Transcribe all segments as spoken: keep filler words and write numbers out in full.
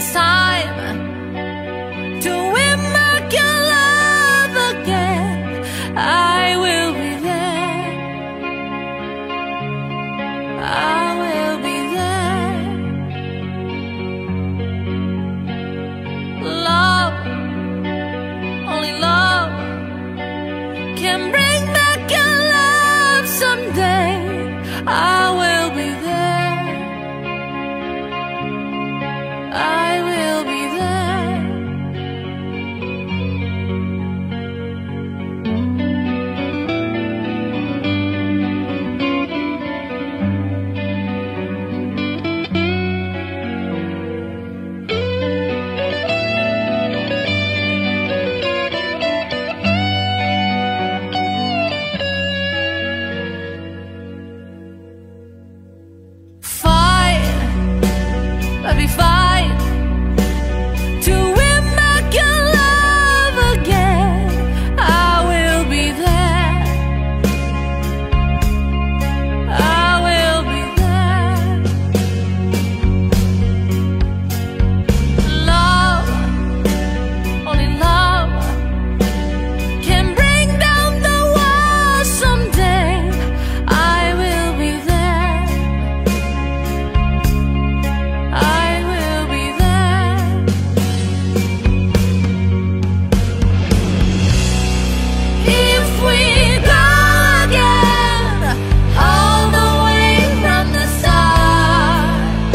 this time to win back your love again. I will be there, I will be there. Love, only love can bring back your love someday. I will be there, I will be there. Fight, baby, fight to win back your love again. I will be there, I will be there. Love, only love can bring down the walls someday. I will be there, I will be there. If we go again, all the way from the start,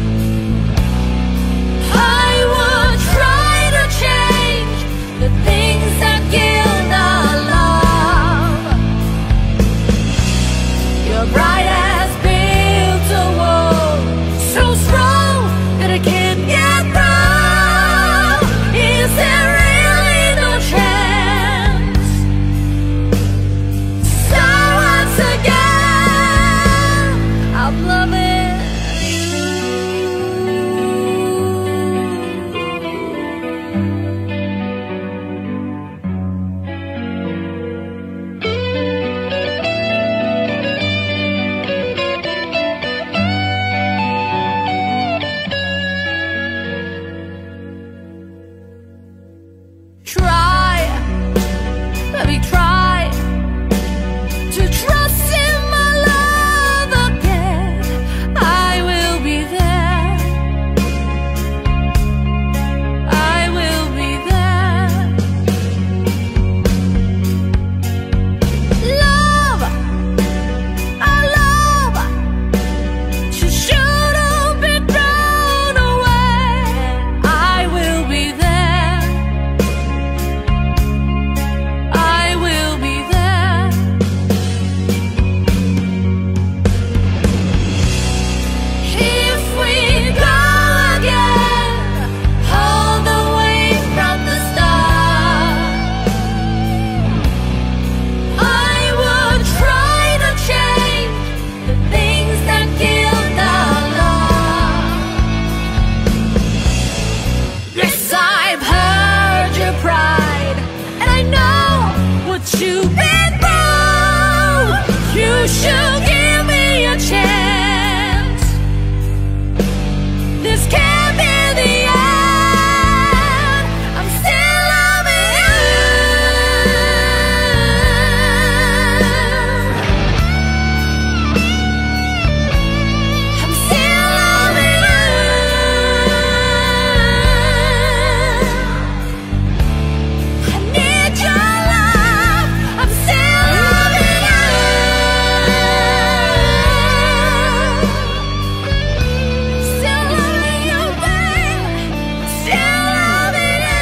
I would try to change the things that killed our love. Your bright ass built a wall so strong that I can't get through. Is there really no chance? So once again, I'm loving you. Try, baby, try to trust in my love again. I will be there, I will be there. Love, our love just shouldn't be thrown away. I will be there, I will be there. If we go again, all the way from the start, I would try to change the things that killed our love. Yes, I've heard your pride, and I know what you've been through. You should give me a chance. This can't be the end. I'm still loving you, I'm still loving you. I need your love, I'm still loving you. Still loving you, babe, still loving you.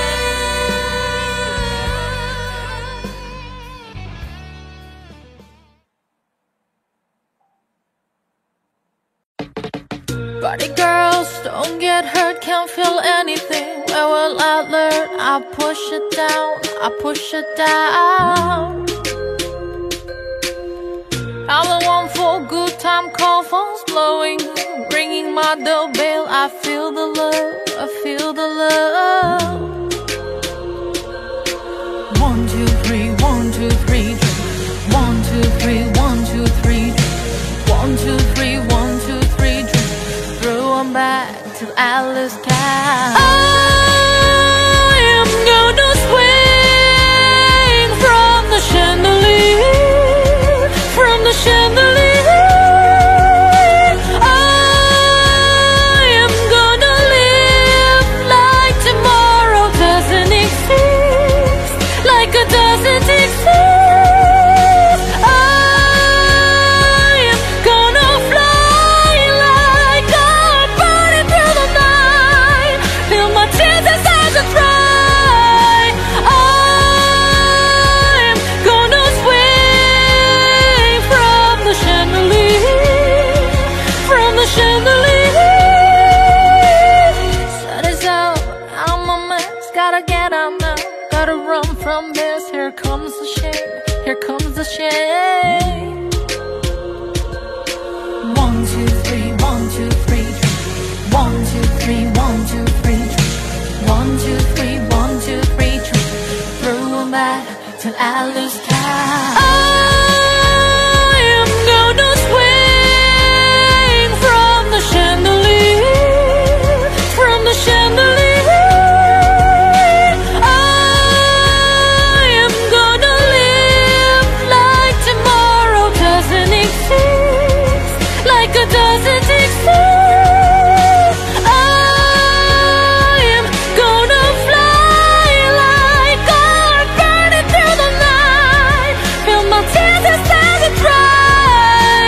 Party girls, don't get hurt, can't feel anything. Where will I learn? I push it down, I push it down. I'm the one for good time, call phones blowing, ringing my doorbell. I feel the love, I feel the love. One, two, three, one, two, three, drink. One, two, three, one, two, three, drink. One, two, three, one, two, three, drink. Throw 'em back till Alice comes. I am gonna swing from the chandelier, from the chandelier. I am gonna live like tomorrow doesn't exist, like it doesn't exist. From this, here comes the shame, here comes the shame. One, two, three, one, two, three, one, two, three, one, two, three, one, two, three, one, two, three, through them back till Alice comes. I am gonna swing from the chandelier, from the chandelier. Doesn't exist. I am gonna fly like I'm burning through the night. Feel my tears inside to dry.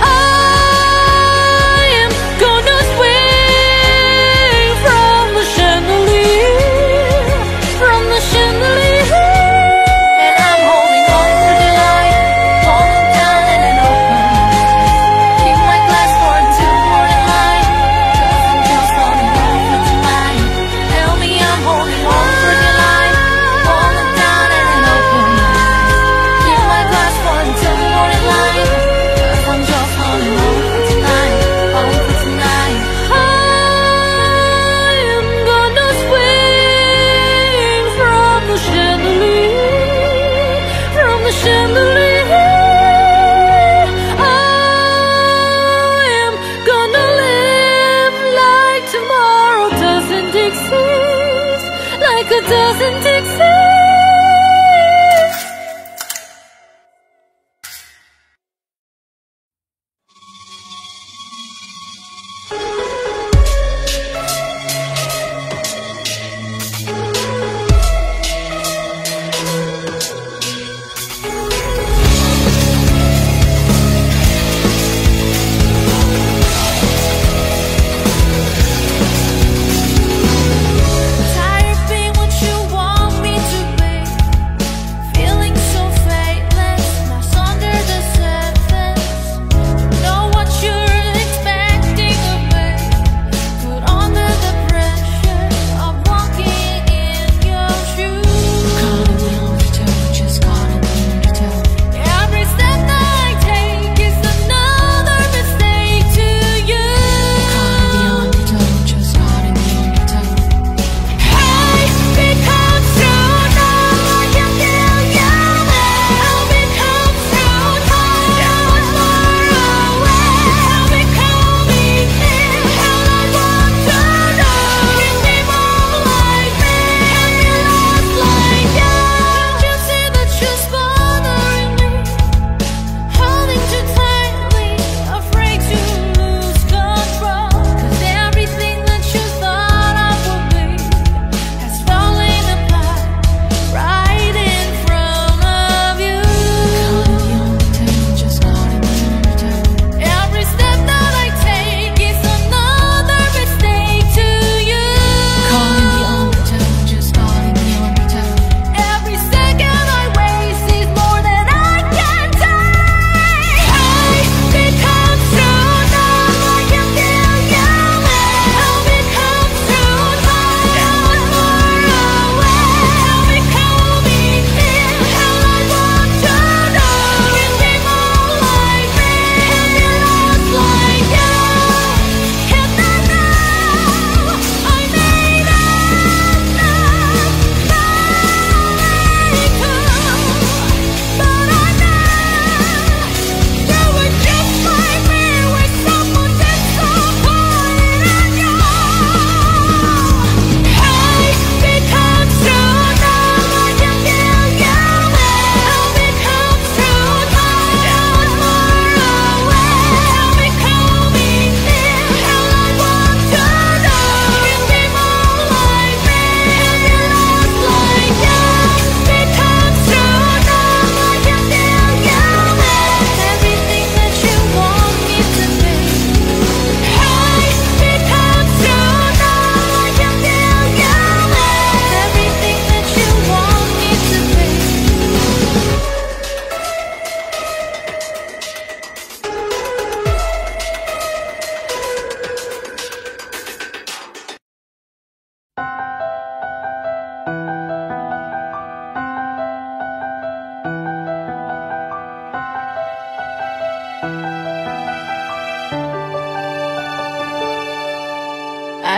I am gonna swing from the chandelier, from the chandelier. And I'm holding on for dear life, falling down in an open. Keep my glass for until morning light, 'cause I'm just holding on for tonight. Tell me I'm holding on for dear life, falling down in an open night. Keep my glass for until morning light, 'cause I'm just holding on for tonight, on for tonight. I am gonna swing from the chandelier, from the chandelier. I am gonna live like tomorrow doesn't exist, like it doesn't exist.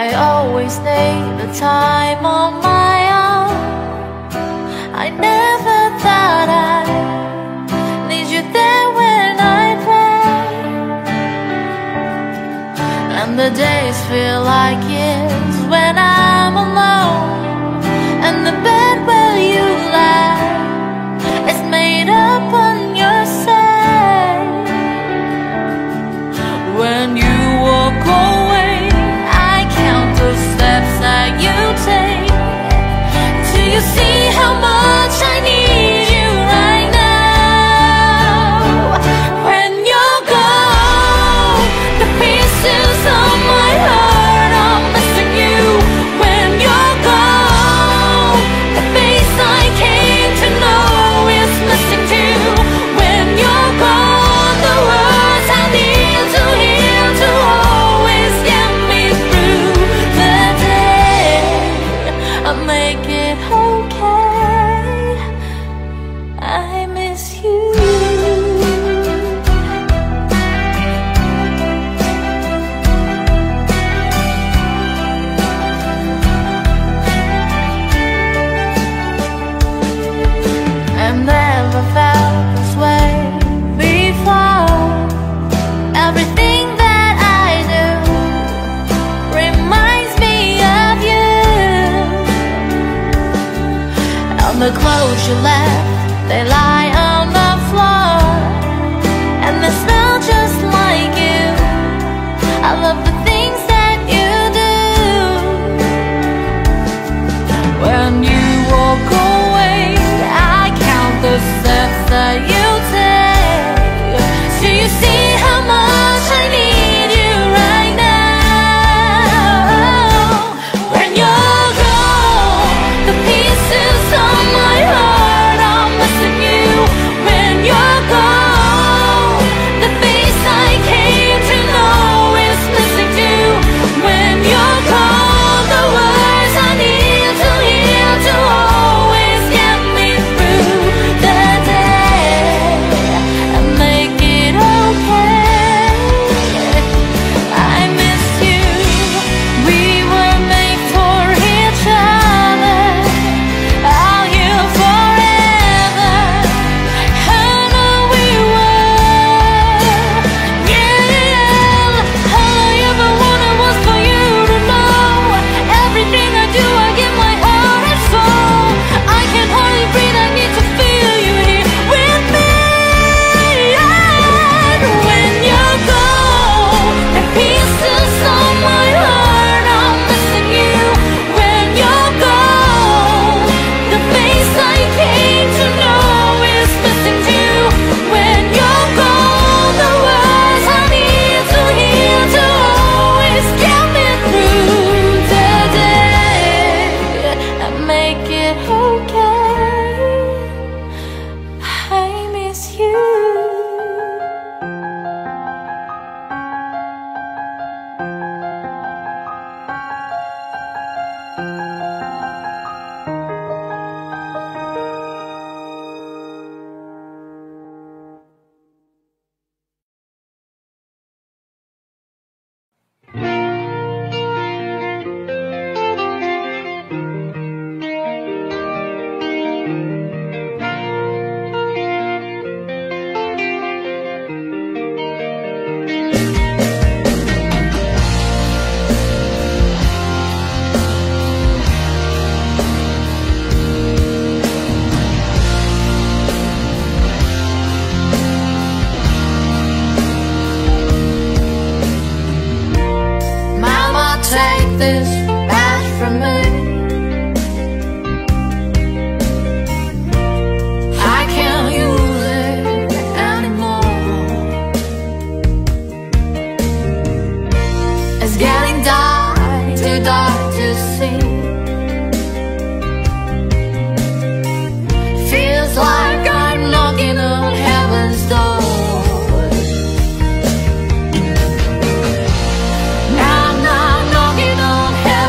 I always need the time on my own. I never thought I'd need you there when I pray, and the days feel like years when I'm alone, and the bed where you lie is made up on your side. When you walk away, I count the steps that you take. Do you see how much I need you right now? When you're gone, the pieces of my heart are missing you. When you're gone, the face I came to know is missing too. When you're gone, the words I need to hear to always get me through the day. I make it okay. I miss you. I've never felt this way before. Everything that I do reminds me of you, and the clothes you left, they lie on the floor, and they smell just like you. I love the things that you do. When you walk away, I count the steps that you take. Do you see how much I need you right now? When you're gone, the pieces of my heart are missing you. When you're gone, the face I came to know is missing too. When you're gone, the words I need to hear to always get me through the day. And make it okay. I miss you. We were made for each other. I'll hear forever. I know we were. Yeah, all I ever wanted was for you to know. Everything I do, I give my heart and soul. I can hardly breathe, I need to feel you here with me. And when you're gone, the pieces of my heart are missing you. When you're gone, the face I came to know is missing too. When you're gone, the words I need to hear to always get me through the day. And make it okay. I miss you. Mama, take this back from me. I can't use it anymore. It's getting dark, too dark to see. Feels like I'm knocking on heaven's door. Now I'm not knocking on heaven's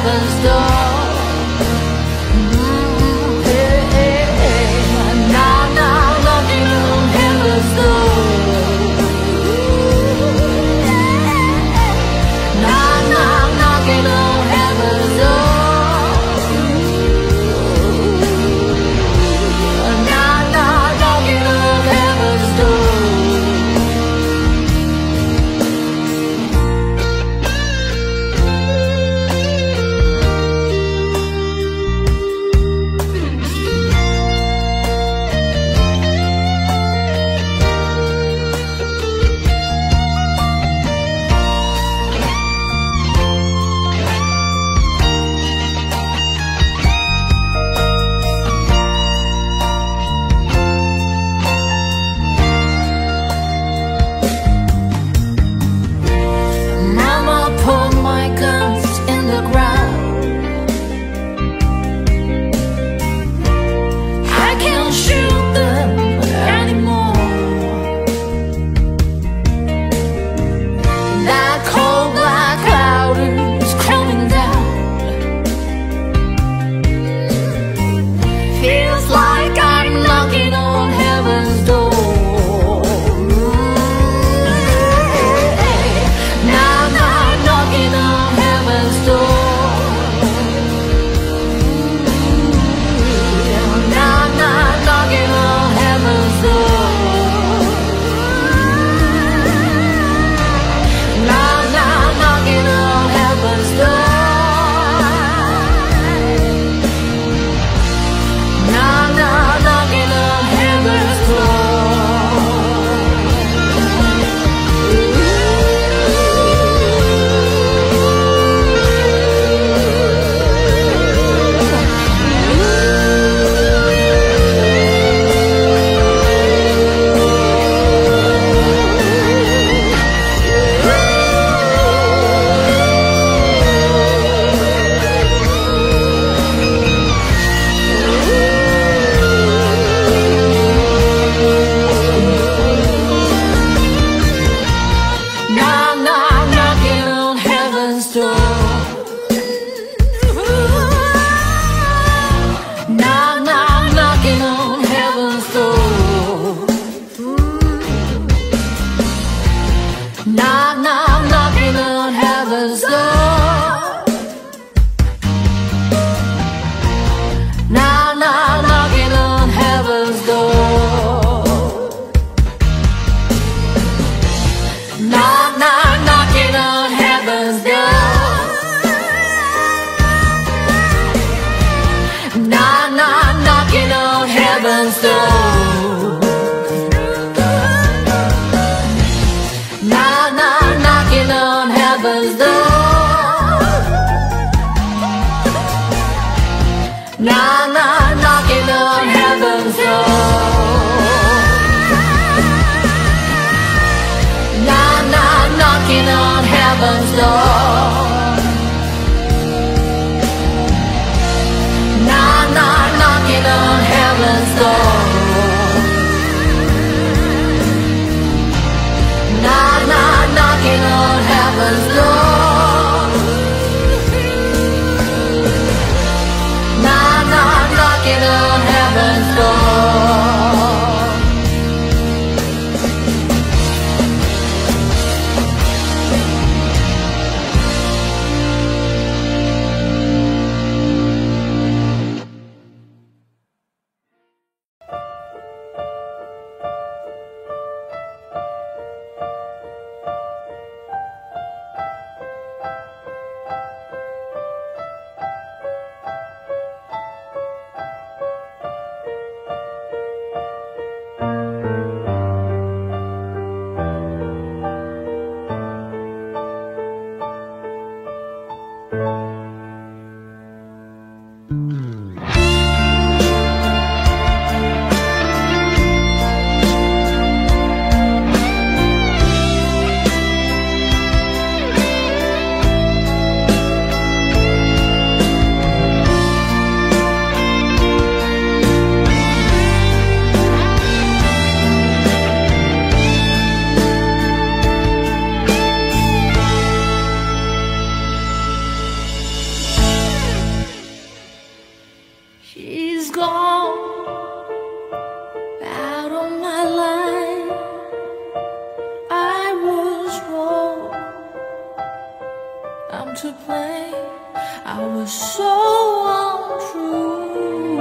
to play. I was so untrue.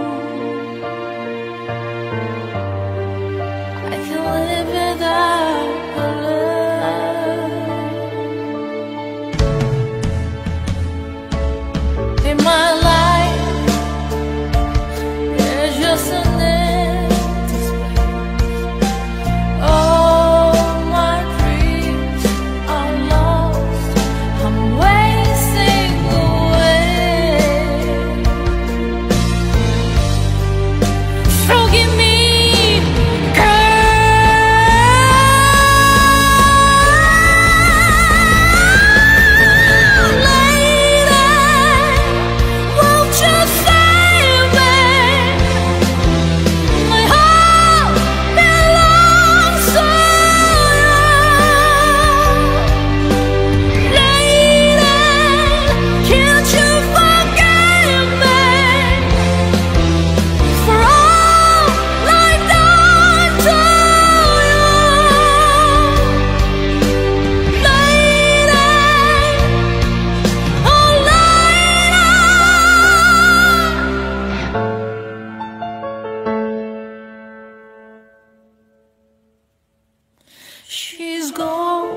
I can't live without her love. In my life, there's just an empty space. All my dreams are lost. I'm wasting away. Forgive me, she's gone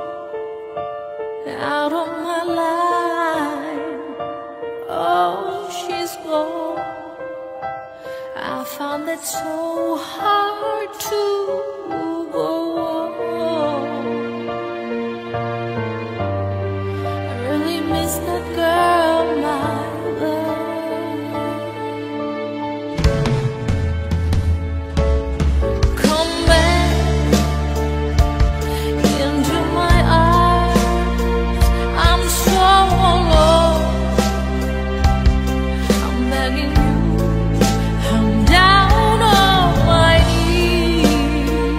out of my life. Oh, she's gone. I found it so hard to go on. I really miss that girl, my love. Come back into my arms. I'm so alone. I'm begging you. I'm down on my knees.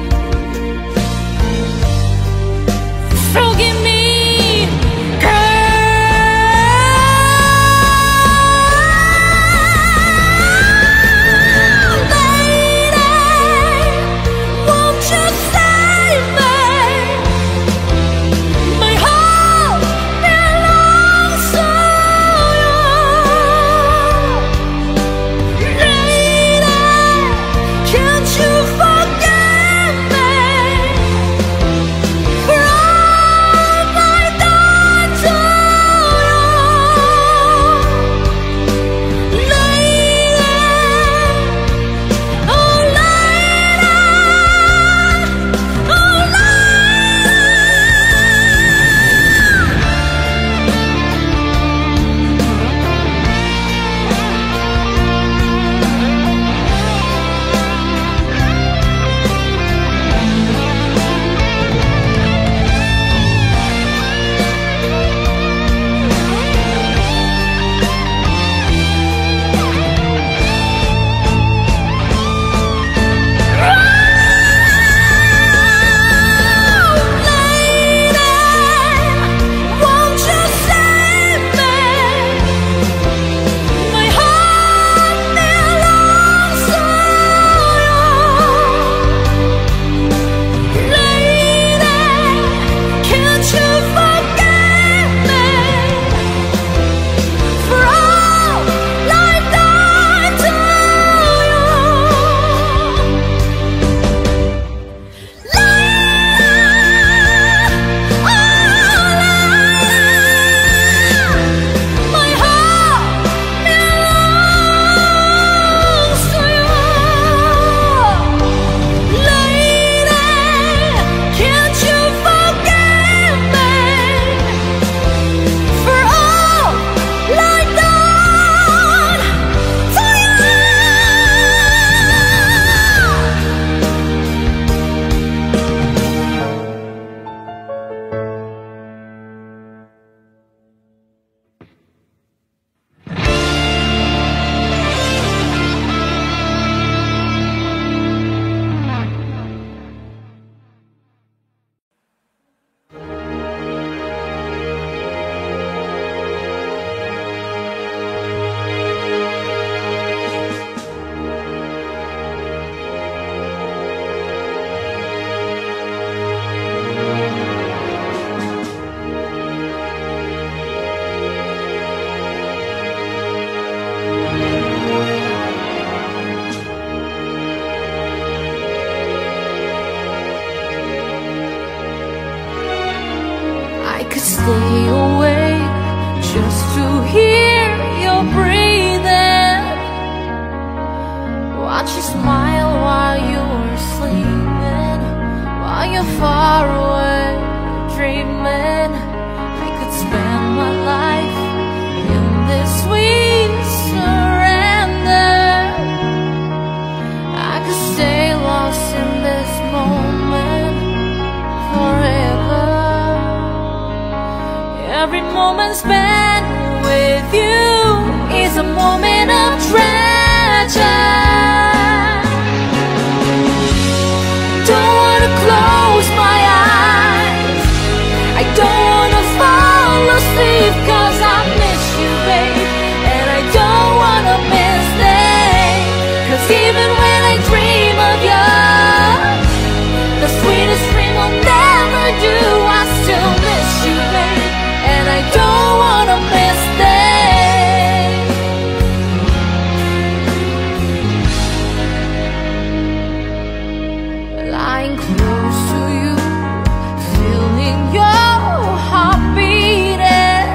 stay awake just to hear your breathing. Watch you smile while you're sleeping, while you're far away dreaming. I could spend my life in this sweet surrender. I could stay lost in this moment forever. Every moment spent with you is a moment of treasure. Don't wanna close my eyes, I don't wanna fall asleep, 'cause I miss you, babe, and I don't wanna miss days. 'Cause even when I dream of you, the sweetest dream will never do. I still miss you, babe, and I don't wanna miss days. Lying close to you, feeling your heart beating,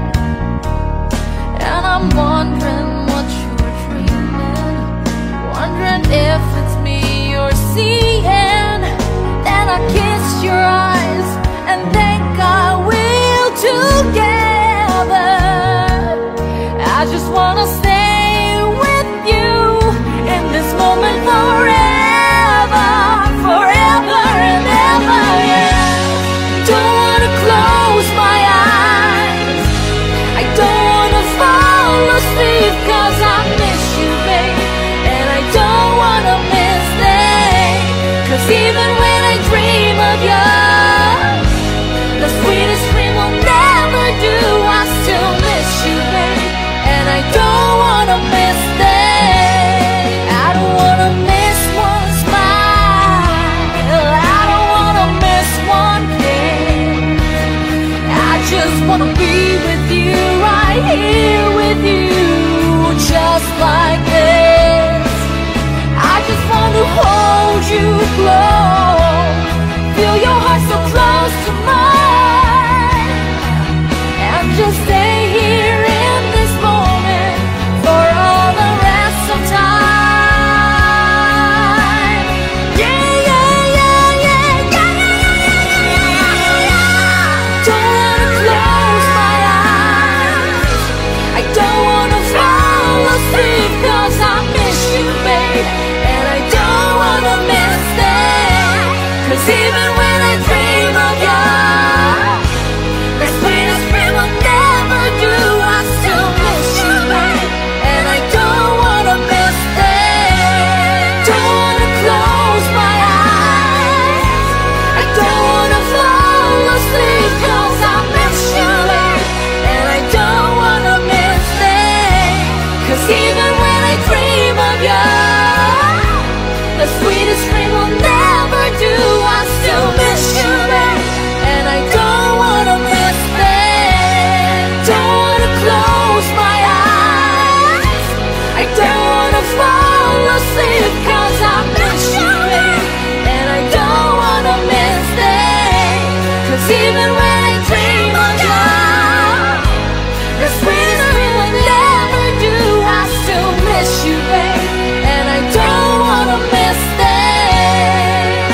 and I'm wondering what you're dreaming, wondering if it's me you're seeing. Then I kiss your eyes and thank God we're together. I just wanna stay with you in this moment forever, forever and ever, yeah. Don't wanna close my eyes, I don't wanna fall asleep, 'cause I miss you, babe, and I don't wanna miss days. 'Cause even when I dream of you, the sweetest dream will never do. I still miss you, babe, and I don't wanna miss days. I don't wanna miss one smile, I don't wanna miss one kiss. I just wanna be with you, right here with you, just like this. I just want to hold you close, feel your heart so close to mine, and just stay here in this moment for all the rest of time. Yeah, yeah, yeah, yeah, yeah, yeah, yeah, yeah. Don't wanna close my eyes, I don't wanna fall asleep, 'cause I miss you, babe, and I don't wanna miss days. 'Cause even when I dream of you, the sweetest dream will never do. I still miss you, babe, and I don't wanna miss days. Don't wanna close my eyes, I don't wanna fall asleep, 'cause I miss you, babe, and I don't wanna miss days. 'Cause even when I dream of you, the sweetest dream will never do. I still miss you, babe, and I don't wanna miss days. Don't wanna close my eyes, I don't wanna fall asleep, 'cause I miss you, babe, and I don't wanna miss days. 'Cause even when I dream of you, the sweetest dream will never do. I still miss you, babe, and I don't wanna miss days.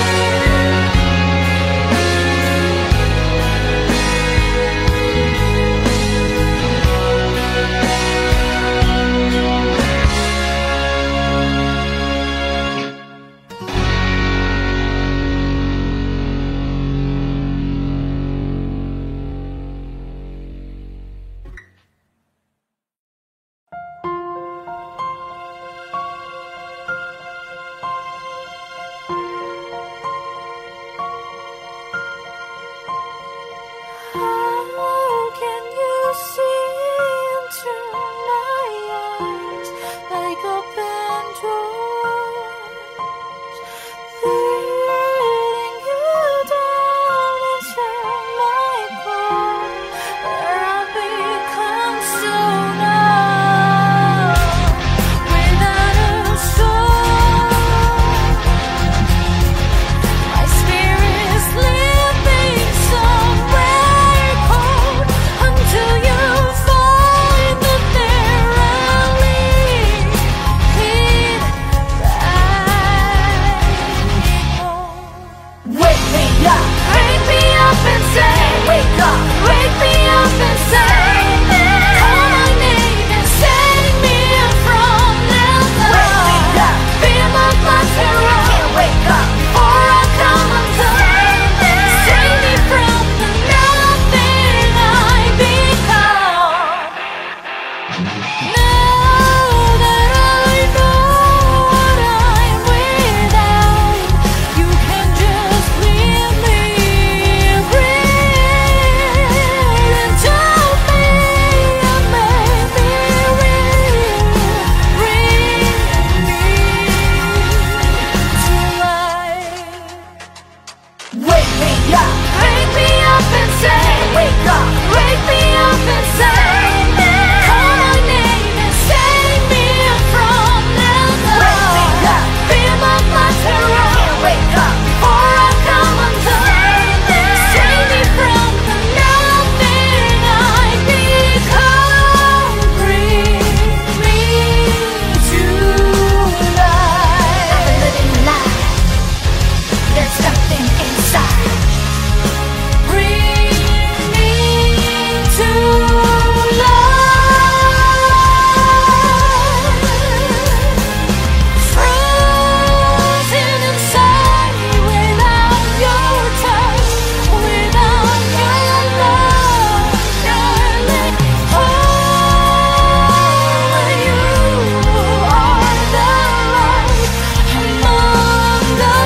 up, wake me up and say, wake up, wake me up and say, call my name and save me from the dark. Wake me up, beam up my terror. Can't wake up before I come undone. Save me from the nothing I become. Bring me to life. I'm a living lie. There's something inside. Bring me to life. Frozen inside without your touch, without your love, darling. Oh, you are the light among the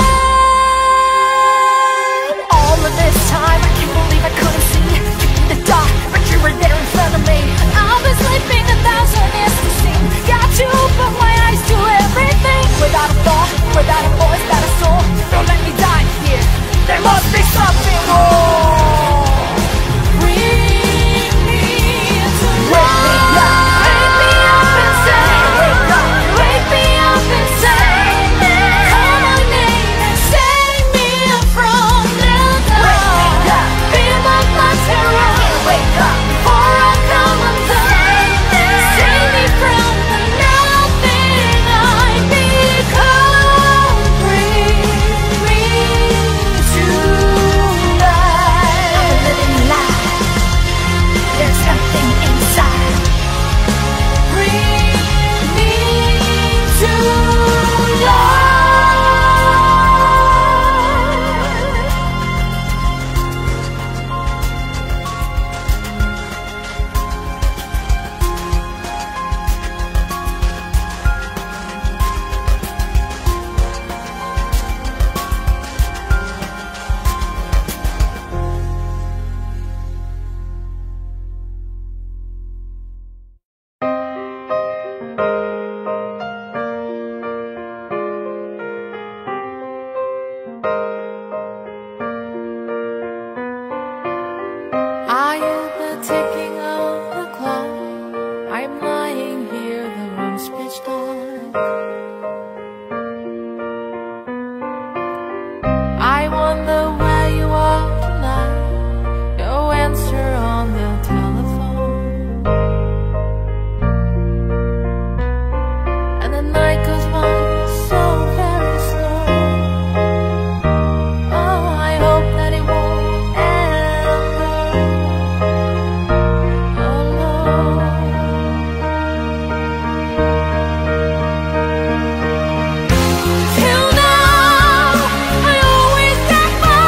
dead. All of this time, I can't believe I couldn't see you in the dark, but you were there in front of me. I've been sleeping a thousand years to see. Got to open my eyes to everything. Without a thought, without a voice, without a soul. Don't let me die here. There must be something more. Bring me to life. Wake me up and say, wake up, wake me up and say, call my name and save me from the dark. Beam up my terror. Can't wake up before I come undone. Save me from the nothing I become. Bring me to life. I'm a living lie. There's something inside. Bring me to life. I am the ticking of the clock. I'm lying here, the room's pitch dark. I wonder where you are tonight. No answer on the telephone. And the night goes by so very slow. Oh, I hope that it won't end alone. Till now, I always get by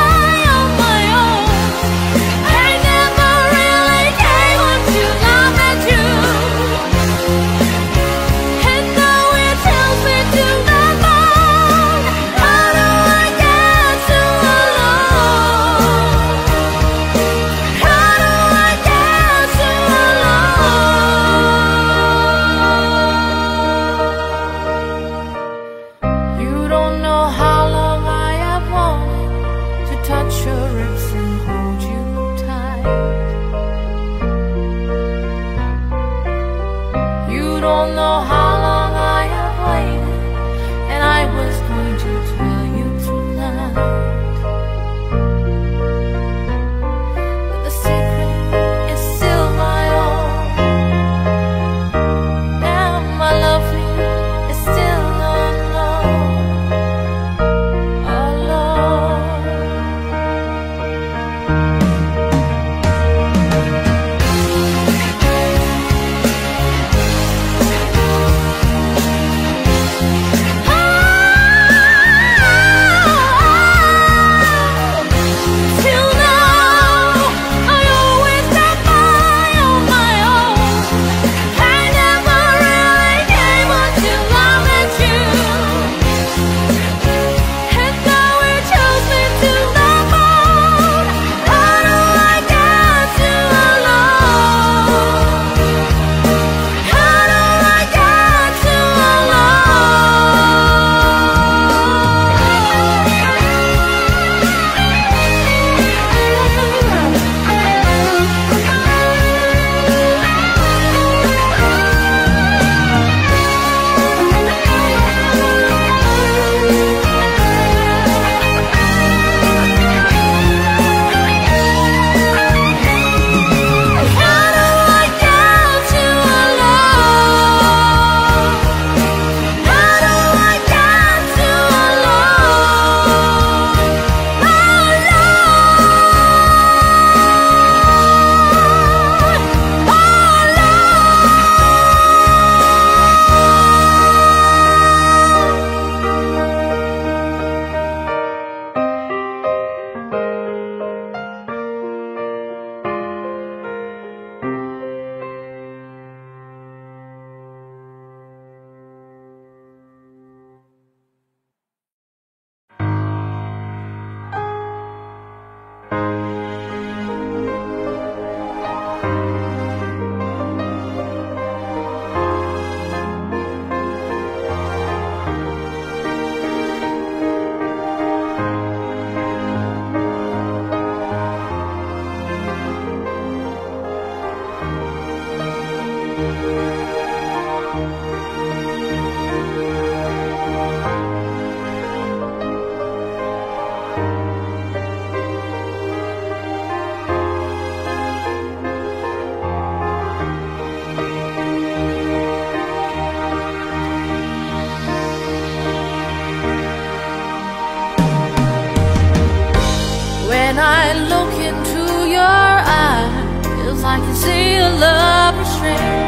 When I look into your eyes, I can see a love restraint.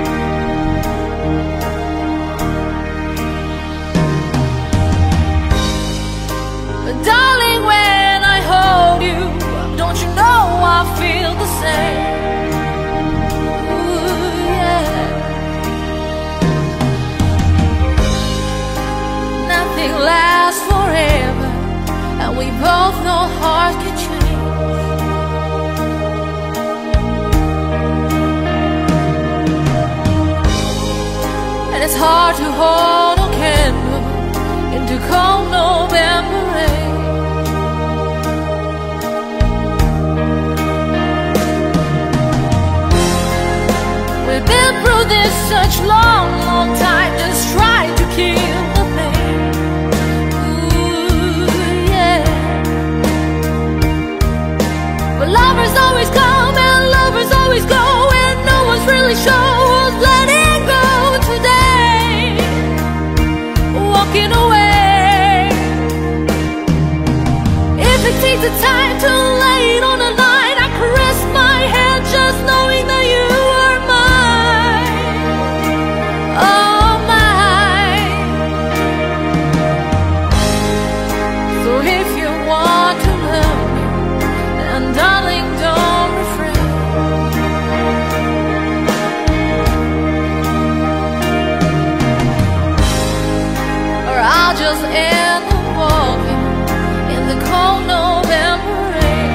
But darling, when I hold you, don't you know I feel the same? Ooh, yeah. Nothing lasts forever, and we both know hearts can change. And it's hard to hold a candle into cold November rain. We've been through this such long, long time, just trying to kill the pain. Ooh, yeah. But lovers always come and lovers always go, and no one's really sure who's letting go today, walking away. If it takes the time to lay it on the line, I caress my hand just knowing that you are mine, oh mine. So if you want to love me, then darling, don't refrain. Or I'll just end up walking in the cold November rain.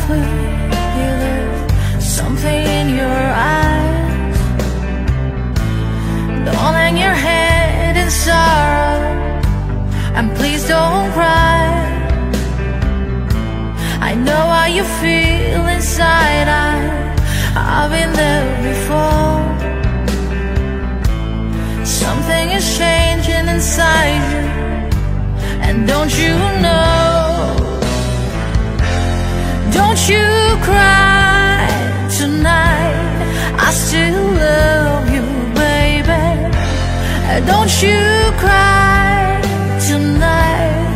clear there's something in your eyes. Don't hang your head in sorrow, and please don't cry. I know how you feel inside, I, I've been there before. Something is changing inside you, and don't you know? Don't you cry tonight, I still love you, baby. Don't you cry tonight.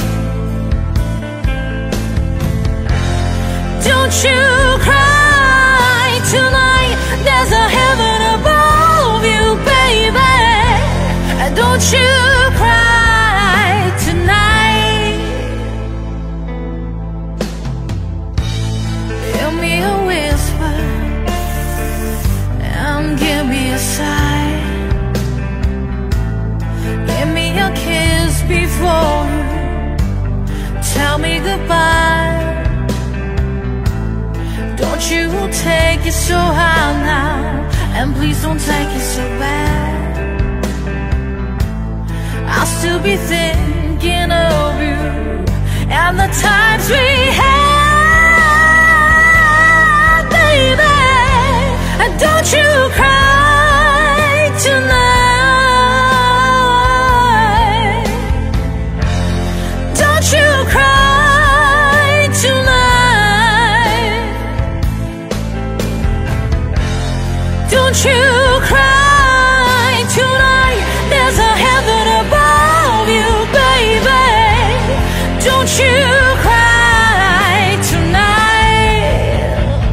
Don't you cry tonight, there's a heaven above you, baby. Don't you cry tonight. Give me a whisper and give me a sigh. Give me a kiss before you tell me goodbye. Don't you take it so high now, and please don't take it so bad. I'll still be thinking of you and the times we had, baby. And don't you cry tonight. Don't you cry tonight. Don't you cry tonight, there's a heaven above you, baby. Don't you cry tonight.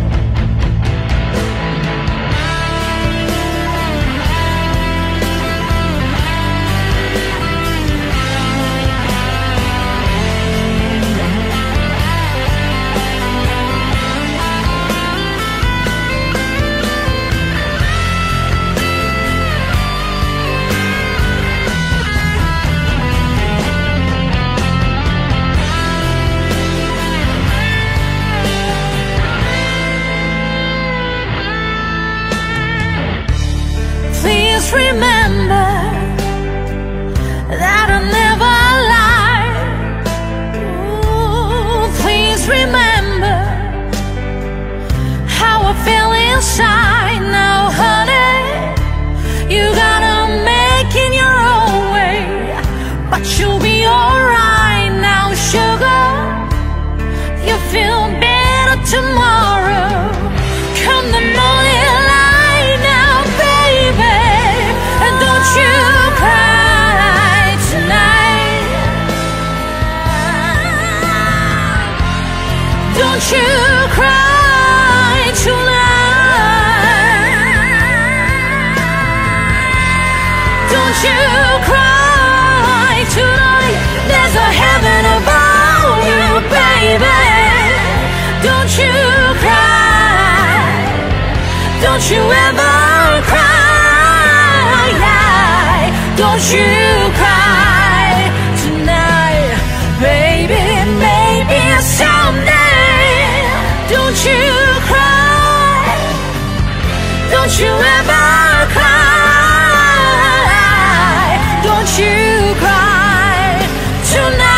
Remember that I never lied. Ooh, please remember how I feel inside. Now, honey, you gotta make it your own way, but you'll be alright now, sugar. You feel better tomorrow. Come the morning light now, baby. Don't you cry tonight. Don't you cry tonight. Don't you cry tonight, there's a heaven above you, baby. Don't you cry. Don't you ever cry. Don't you cry tonight, baby, maybe someday. Don't you cry, don't you ever cry. Don't you cry tonight.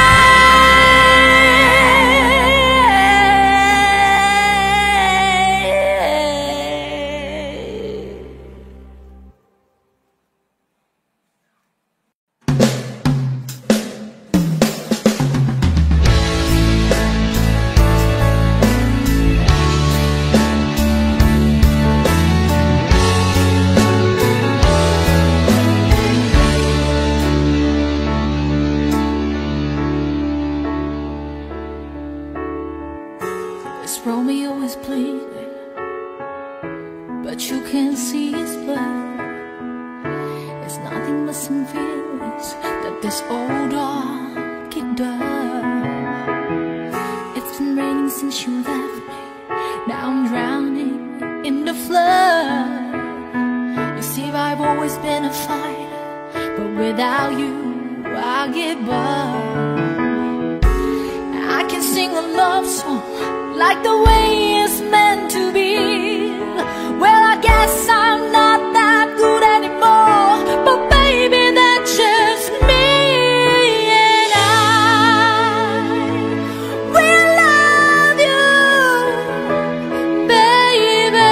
Romeo is bleeding, but you can't see his blood. It's nothing but some feelings that this old dog kicked up. It's been raining since you left me, now I'm drowning in the flood. You see, I've always been a fighter, but without you, I give up. I can sing a love song like the way it's meant to be. Well, I guess I'm not that good anymore, but baby, that's just me. And I will love you, baby,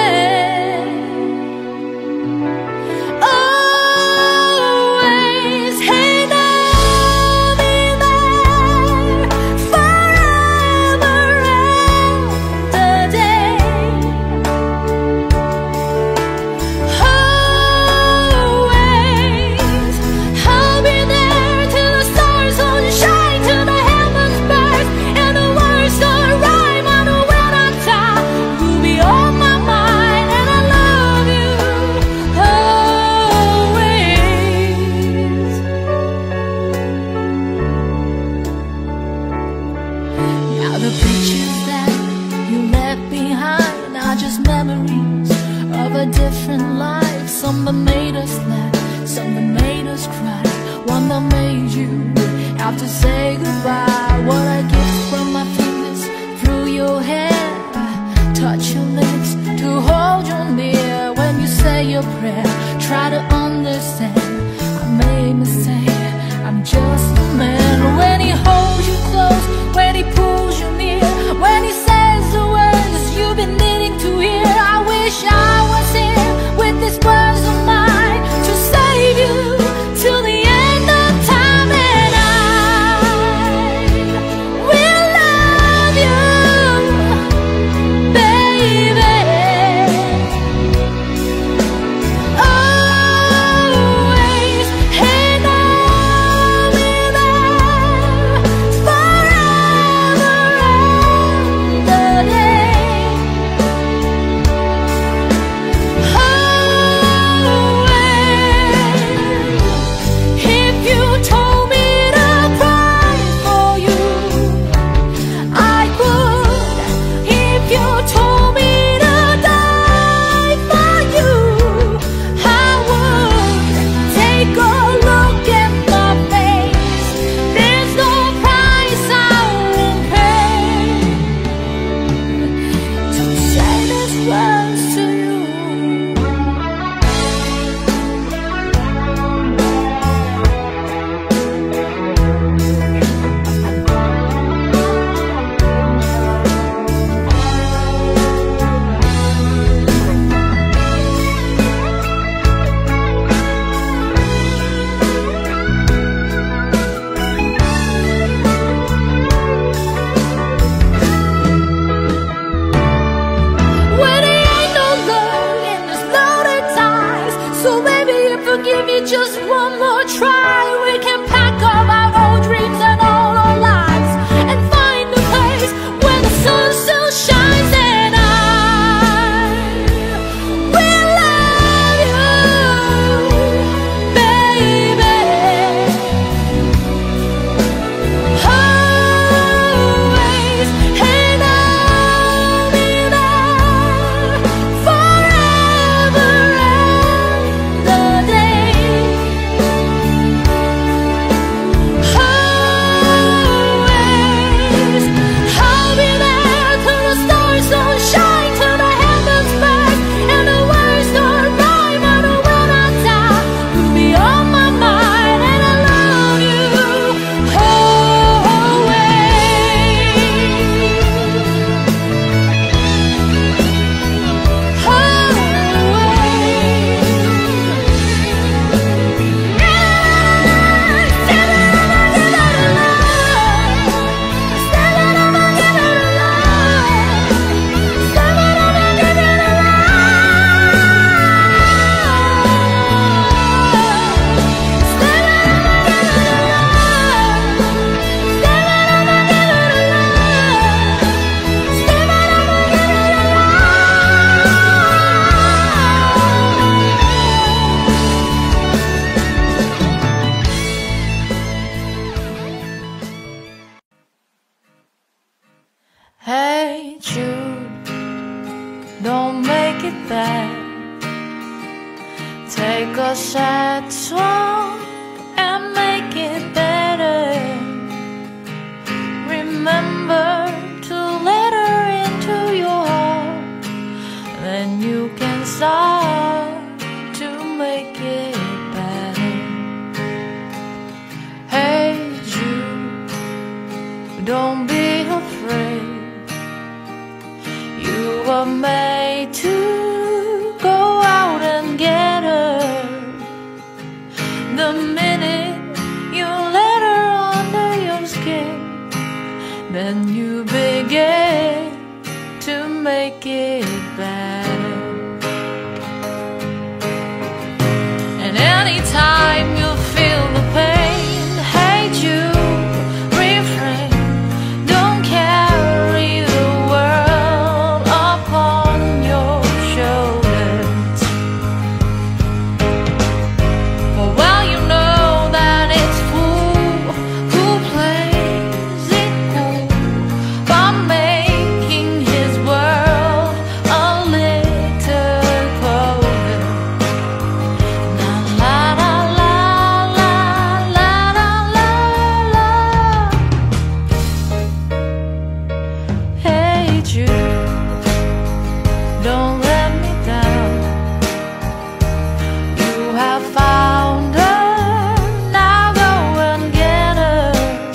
always. Hey, now be there forever and the day. Always, I'll be there till the stars don't shine, till the heavens burst and the words don't rhyme. I know when I die, you'll be on my mind, and I love you always. Now the pictures that you left behind are just memories of a different life. Some that made us laugh, some that made us cry, one that made you have to say goodbye. What I get from my fingers through your hair, touch your lips to hold you near. When you say your prayer, try to understand, I made a mistake, I'm just a man. When he holds you close, when he pulls you near, when he says the words you've been needing to hear, I wish I was here with these words of mine to save you till the end of time. And I will love you, baby, always. And I'll be there forever and the day. Always. If you told me to cry for you, I could. If you told me to die for you, I would. Take a look at my face, there's no price I won't pay to say these words to you. When there ain't no love in this loaded ties, so baby, if you give me just one more try, we can pack up our old dreams and all our lives and find a place where the sun still shines. And I will love you, baby, always. And I'll be there forever and the day. Always, I'll be there till the stars don't shine, till the heavens burst and the words don't rhyme. I know when I die, you'll be on my mind, and I love you Hey Jude, don't make it bad. Take a sad song and make it better. Remember to let her into start to make it better. Hey Jude, don't be afraid. You were made to go out and get her. The minute you let her under your skin, then you begin to make it better. And anytime you feel the pain, hey Jude, refrain. Don't carry the world upon your shoulders. For well you know that it's fool who plays it cool by making his world a little colder. La la la la la la la la la. Hey Jude, don't let me down. You have found her, now go and get her.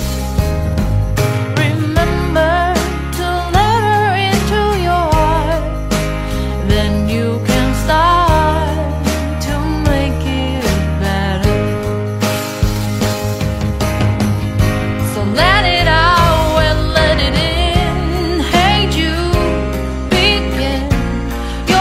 Remember to let her into your heart, then you can start to make it better. So let it out and let it in. Hey Jude, begin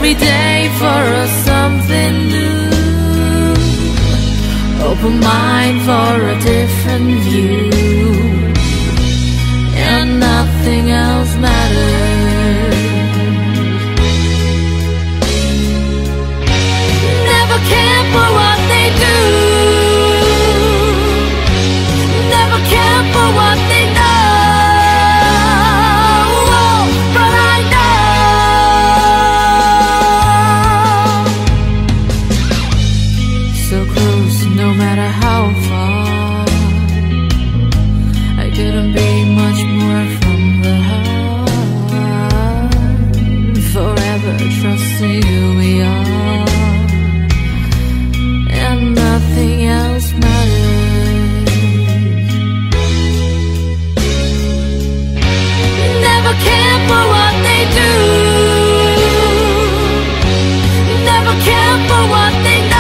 every day for a something new. Open mind for a different view, and nothing else matters. Never care for what they do, never care for what they know. No matter how far, I couldn't be much more from the heart. Forever trusting who we are, and nothing else matters. Never care for what they do, never care for what they know.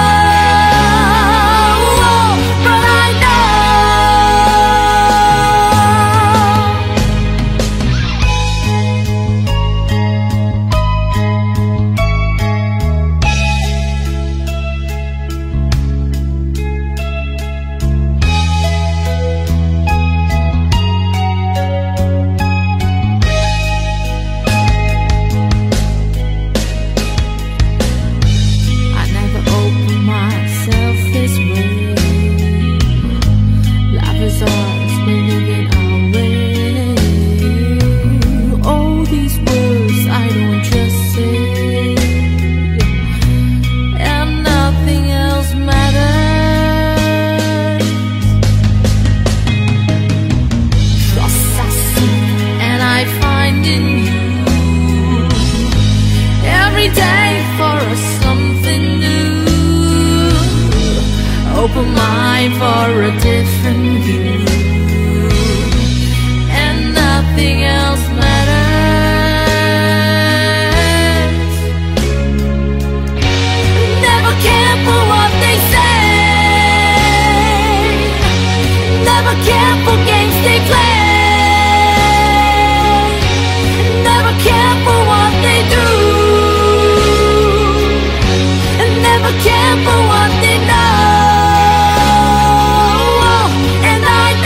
Open mind for a different view, and nothing else matters. Never care for what they say, never care for games they play, never care for what they do, and never care for what they know. And I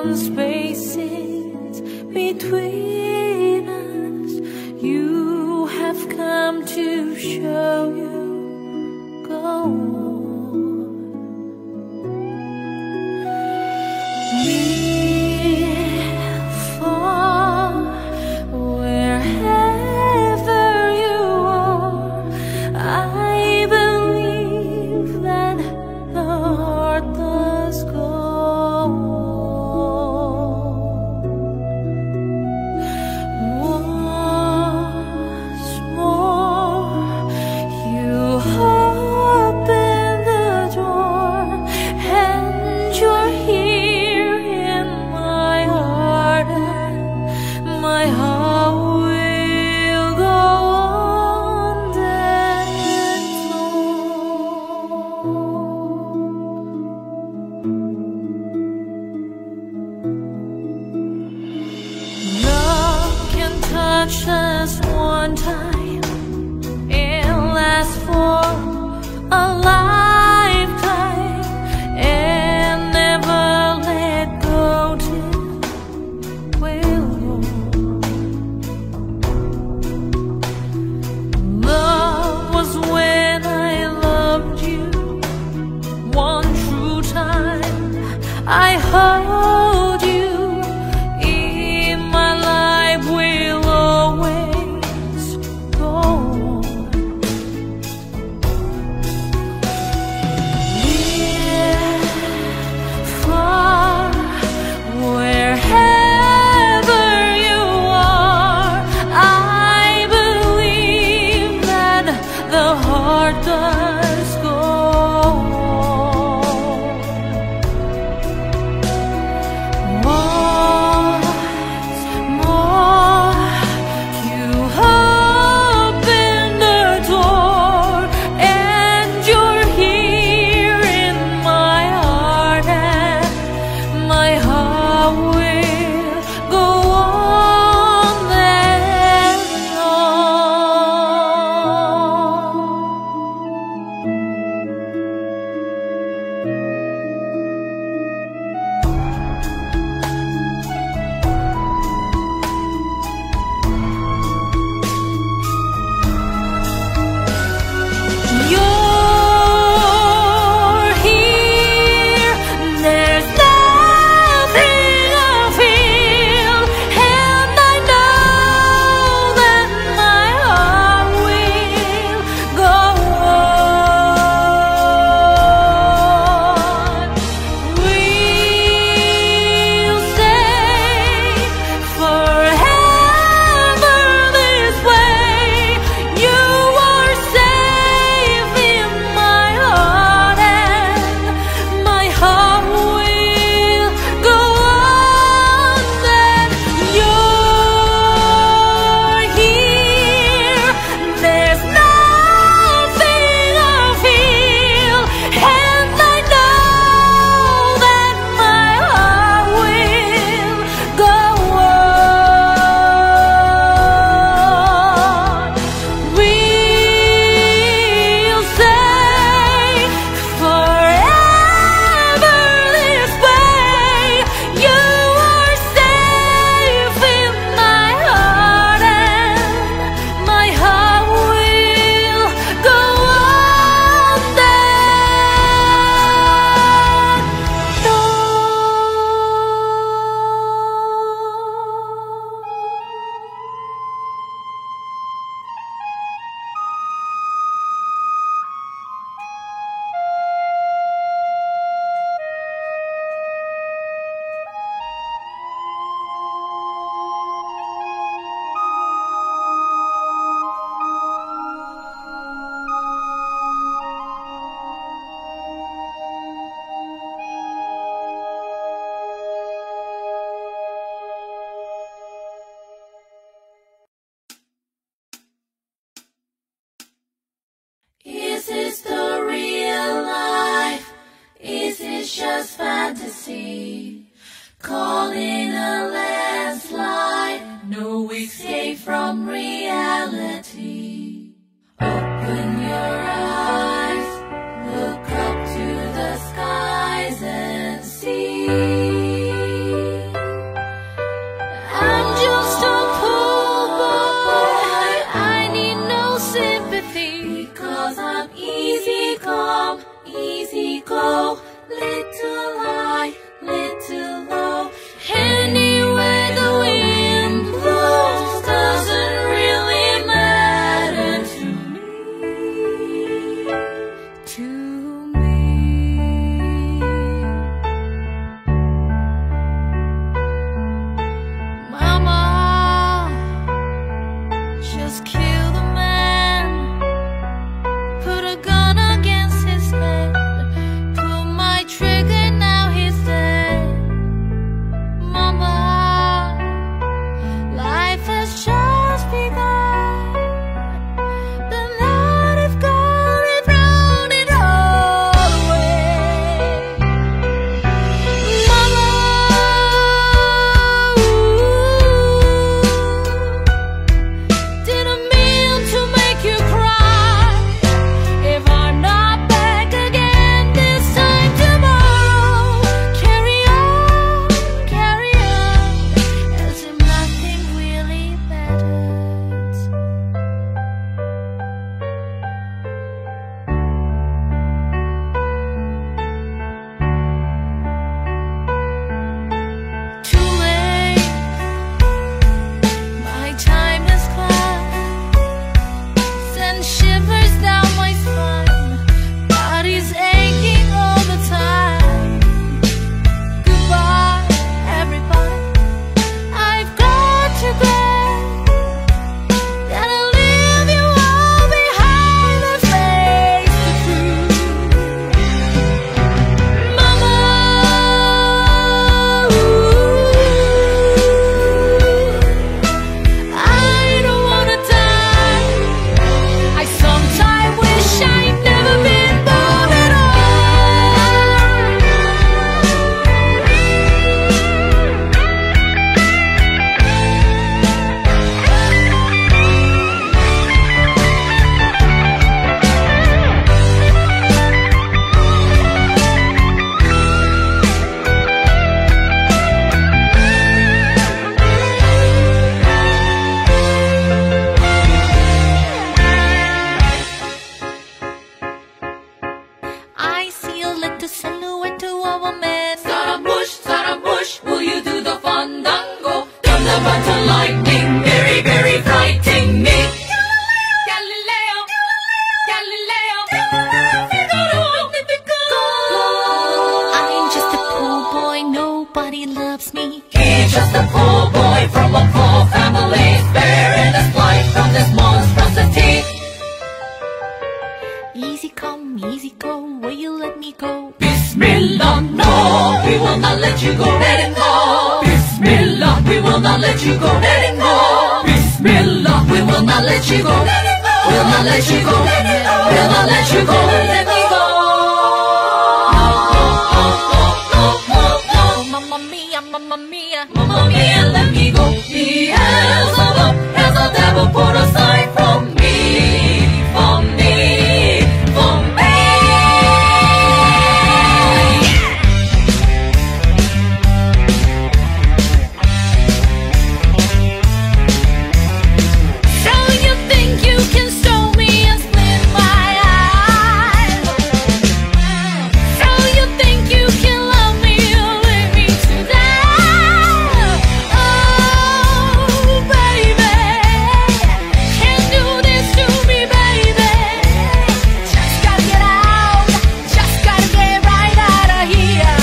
open spaces between us. You have come to show you go on. Near, far, wherever you are, I believe that the heart does go on. Once more, you open the door, and you're here in my heart, and my heart will go on dancing on. Love can touch us one time and last for a lifetime, and never let go till we're old. Love was when I loved you one true time. I hold you in my life, will always go on. Near, far, wherever you are, I believe that the heart does go on. Once more, you open the door, and you're here in my heart, and my heart will go on and on. You're here, there's nothing I feel, and I know that my heart will go on. We'll stay forever this way. You are safe in my heart, and my heart will go on. And you're here, there's nothing I feel, and I know that my heart will go on. We'll stay forever this way. You are safe in my heart, and my heart will go on and on. Is this the real life? Is it just fantasy? Caught in a landslide, no escape from reality. Open your eyes, look up to the skies and see. nobody loves me. He's just a poor boy from a poor family, sparing his life from this monstrosity. Easy come, easy go, will you let me go? Bismillah, no, we will not let you go. Let him go. Bismillah, we will not let you go. Let him go. Bismillah, we will not let you go. Let him go. We'll not let you go. Let him go. We'll not let you go. Let me go. Mamma mia, mamma mia, Mamma mia, let me go. The hands of the hands of the devil put aside from me, from me, from me. so you think you can stone me and split my eyes? So you think you can love me or leave me to die? Oh, baby, can't do this to me, baby. Just gotta get out, just gotta get right out of here.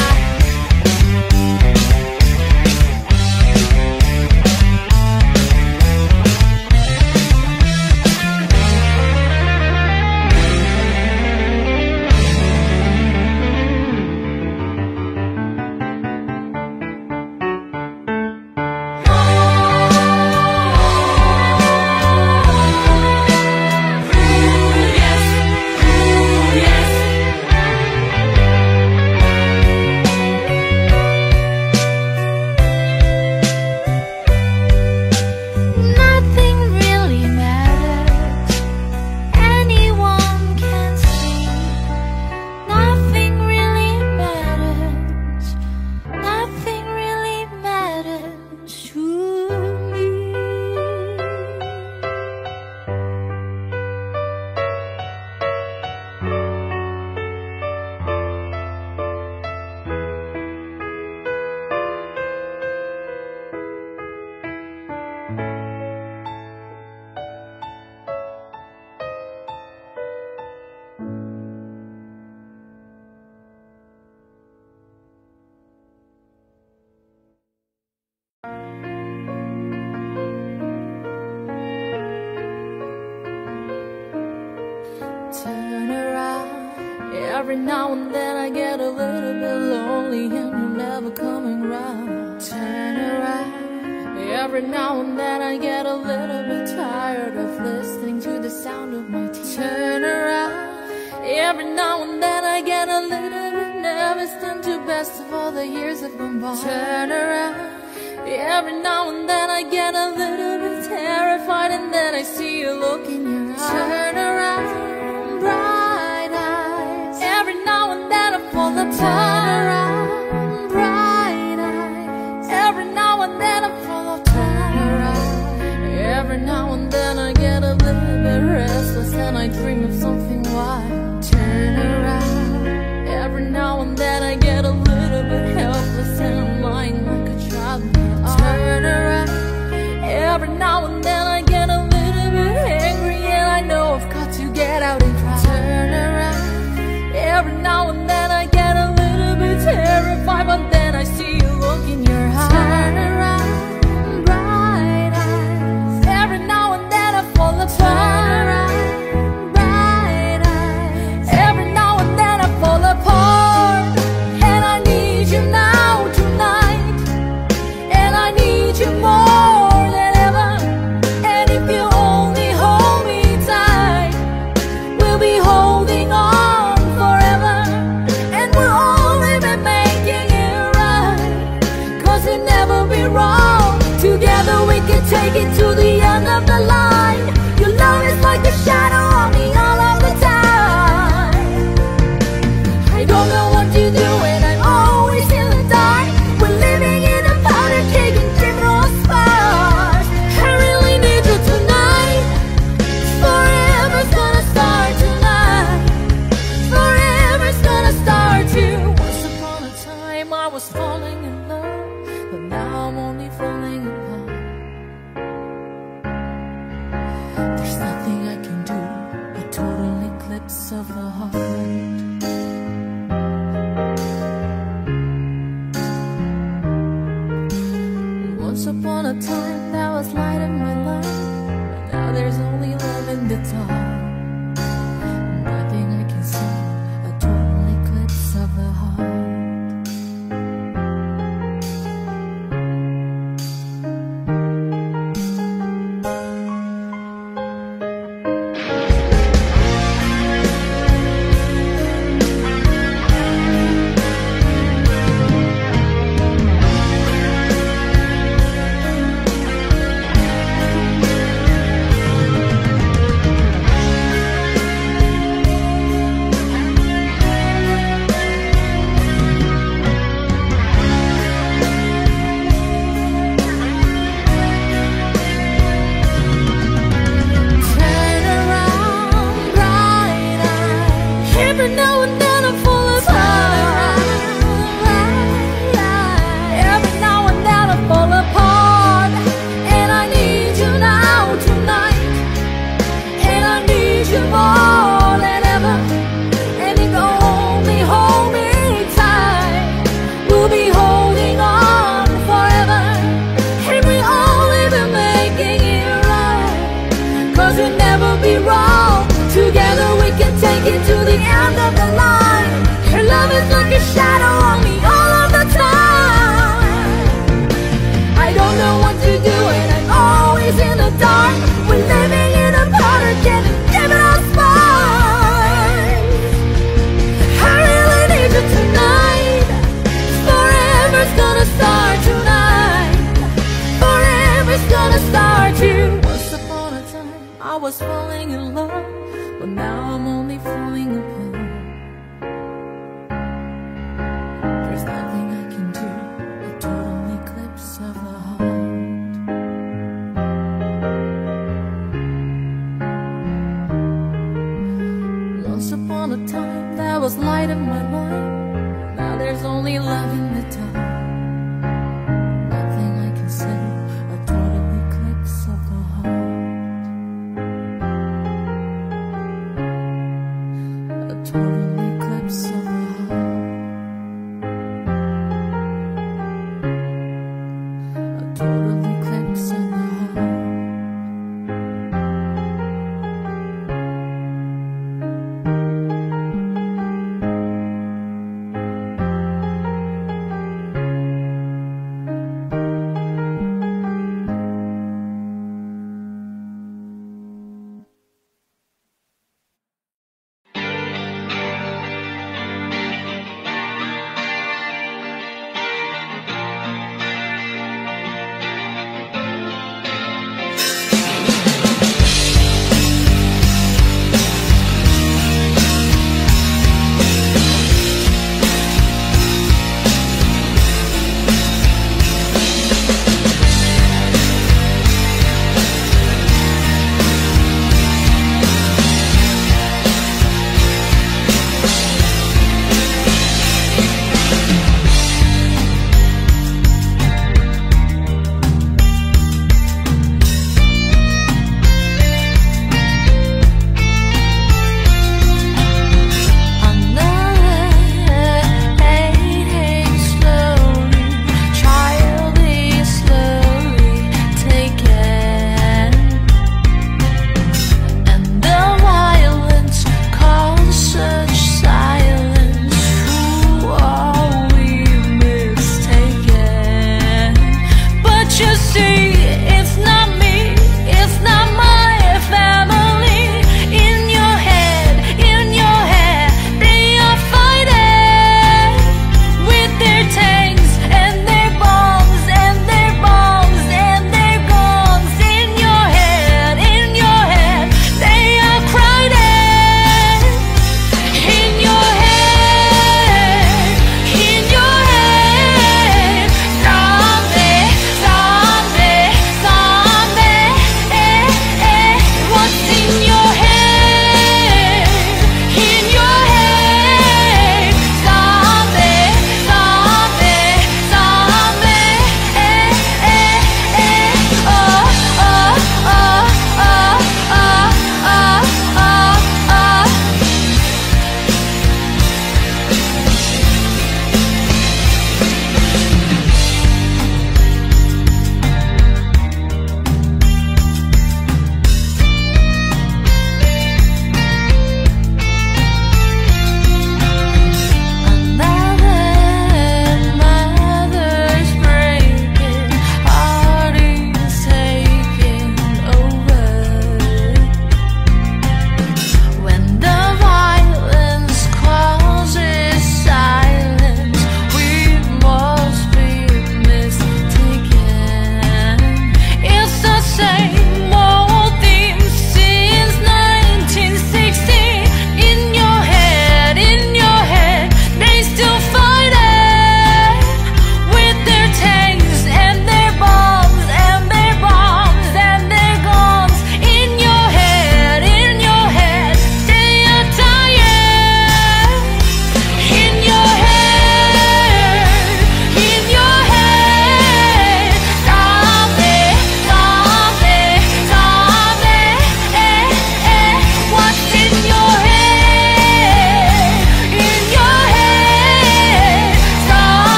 Nothing really matters. Anyone can see. Nothing really matters. Nothing really matters to me. Turn around. Every now and then I get a little bit lonely and you're never coming round. Turn around. Every now and then I get a little bit tired of listening to the sound of my tears. Turn around. Every now and then I get a little bit nervous and too best of all the years have gone by. Turn around. Every now and then I get a little bit terrified and then I see you look in your eyes. Turn around, bright eyes. Every now and then I fall apart. Turn around, bright eyes. Every now and then I fall apart. Turn around. Every now and then I get a little bit restless and I dream of something wild. Turn around. Every now and then I get a little bit helpless and I'm lying like a child. Turn around. Every now and then I get a little bit angry and I know I've got to get out and try. Turn around. Every now and then I get a little bit terrified, but then I see you look in your eyes. Turn around, bright eyes. Every now and then I fall apart. Turn around, bright eyes. Every now and then I fall apart. And I need you now tonight. And I need you more than ever. And if you only hold me tight, we'll be holding on forever. And we'll only be making it right, 'cause we'll never be wrong. Together we can take it to the end of the line. Your love is like a shadow on me all of the time. I don't know what to do and I'm always in the dark. We're living in a powder keg and criminal sparks. I really need you tonight. Forever's gonna start tonight. Forever's gonna start you. Once upon a time I was falling in love, but now I'm only falling apart. upon a time that was light in my life, but now there's only love in the dark. Nothing I can see, a total eclipse of the heart. Every now and then I fall apart. Every now and then I fall apart. And I need you now tonight. And I need you more than ever. And if you hold me, hold me tight, we'll be holding on forever. And we only be making it right, 'cause we'll never be wrong. Together we can take it to the end of the line. Your love is like a shadow on me all of the time. I don't know what to do and I'm always in the dark. We're living in a part again and giving us sparks. I really need you tonight. Forever's gonna start tonight. Forever's gonna start you. Once upon a time I was falling in love, but now I'm only falling apart. There's nothing I can do, a total eclipse of the heart. Once upon a time there was light in my life, now there's only love in the dark. Nothing I can say, a total eclipse of the heart. Total eclipse of the heart. A total eclipse of the heart.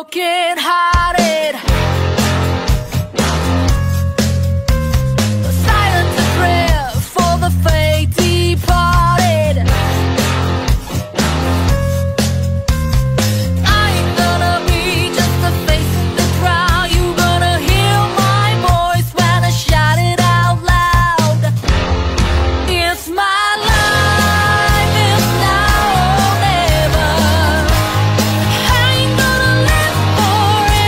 broken hearted. Silence a prayer for the fate departed. I ain't gonna be just a face in the crowd. You gonna hear my voice when I shout it out loud. It's my life, it's now or never. I ain't gonna live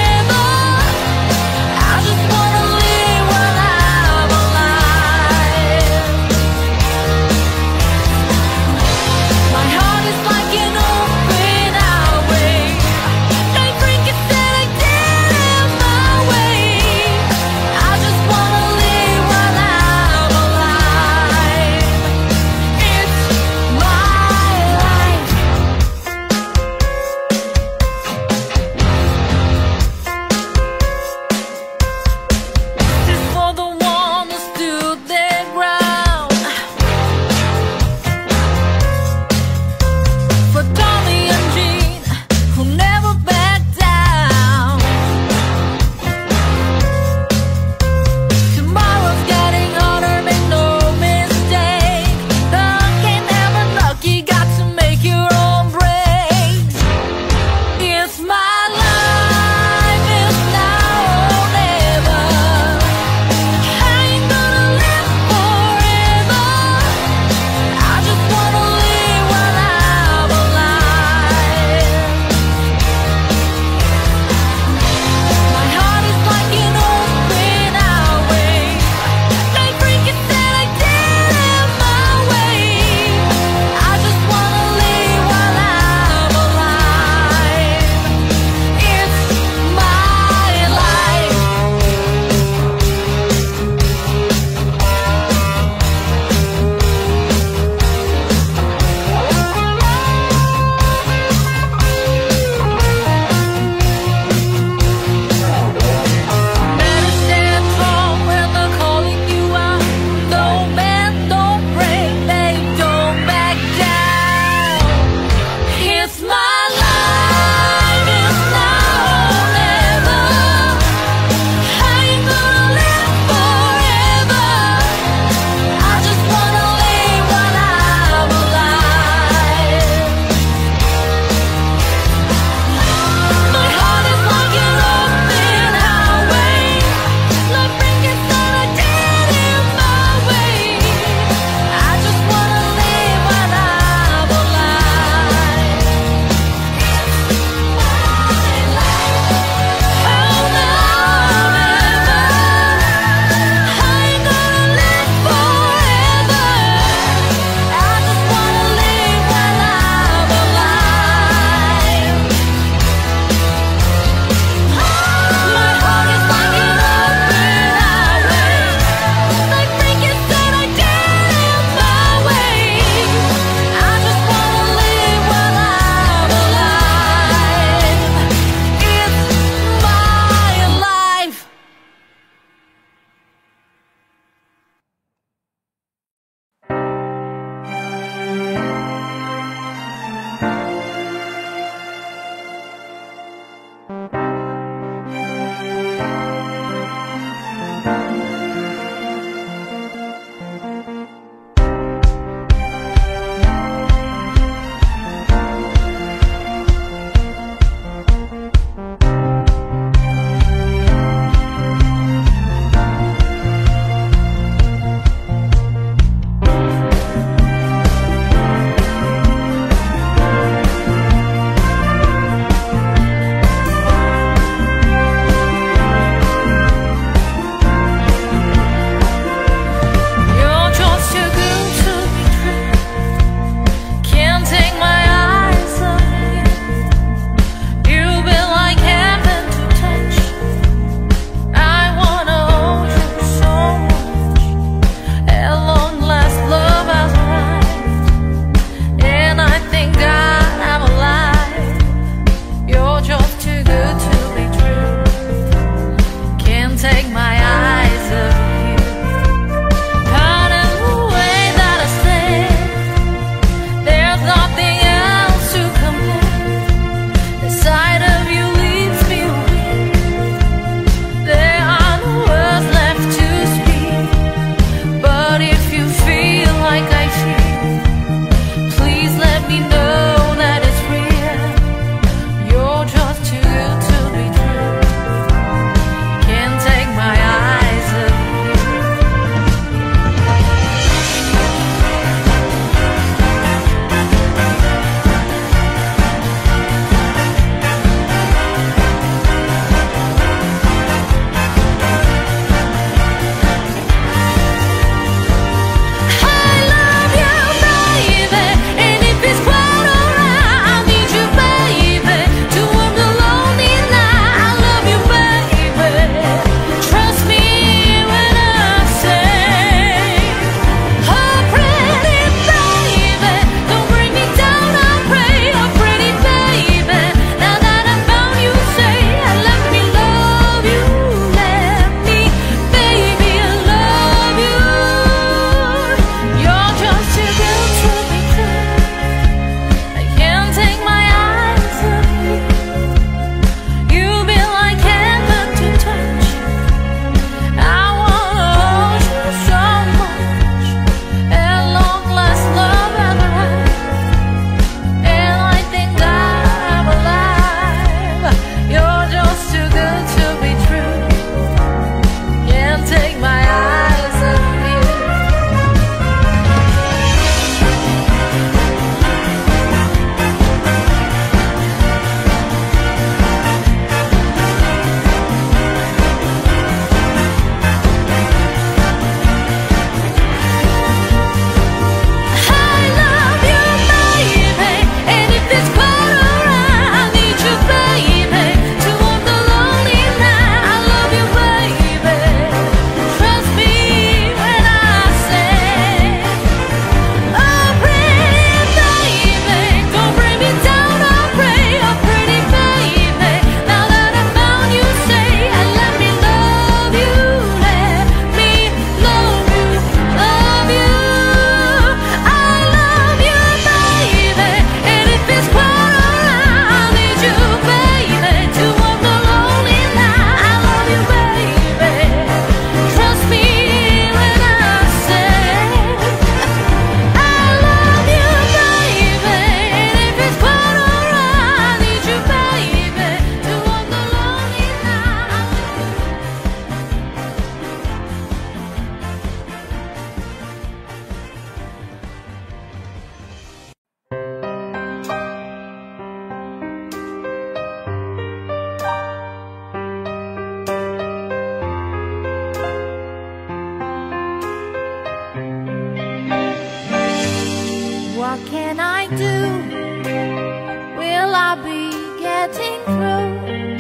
do, will I be getting through?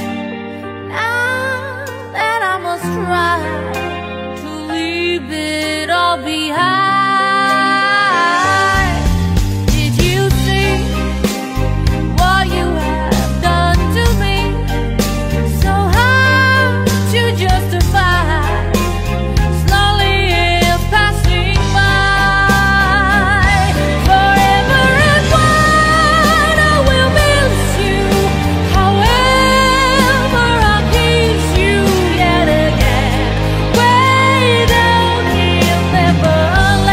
Now that I must try to leave it all behind. Did you see what you have done to me? So hard to justify. Slowly it's passing by. Forever and one I will miss you. However I kiss you yet again. Way down here, never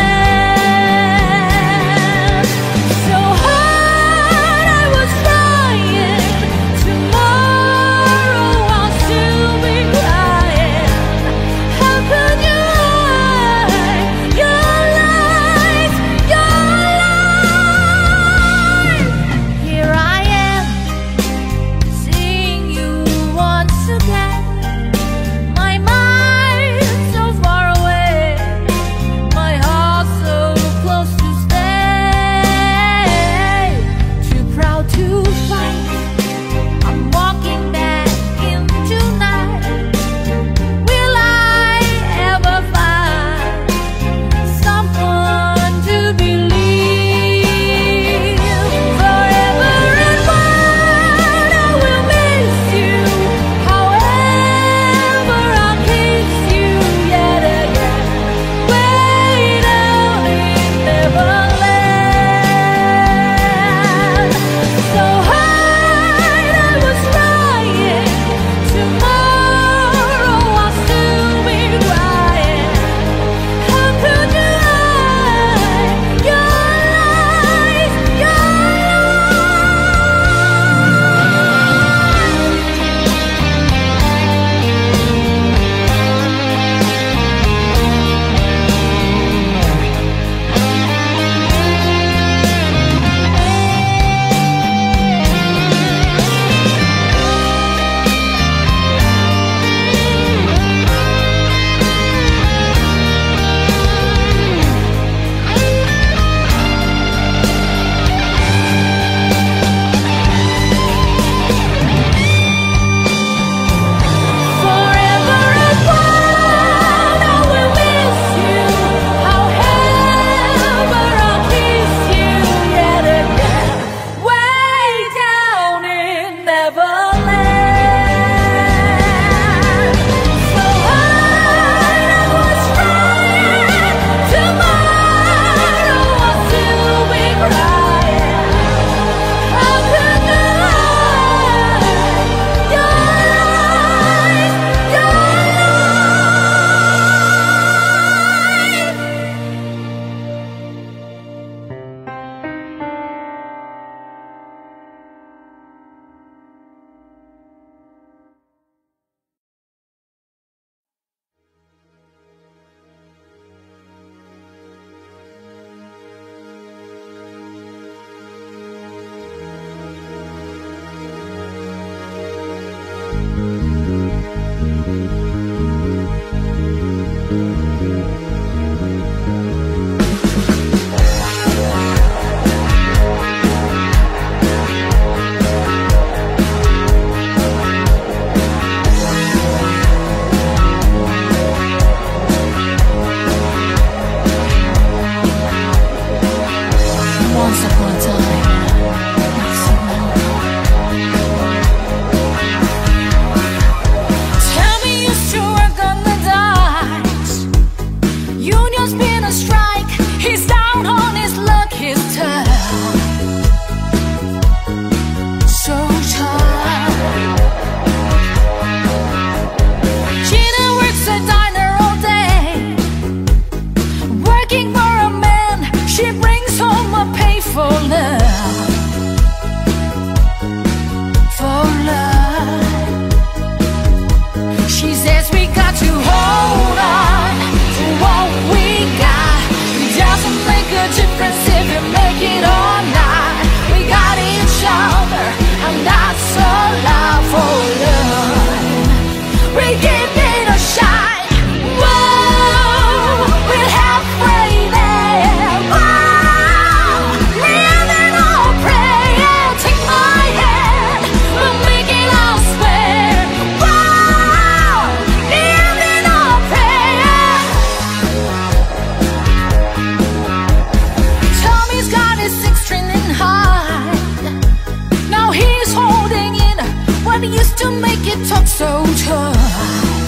to make it talk so tough.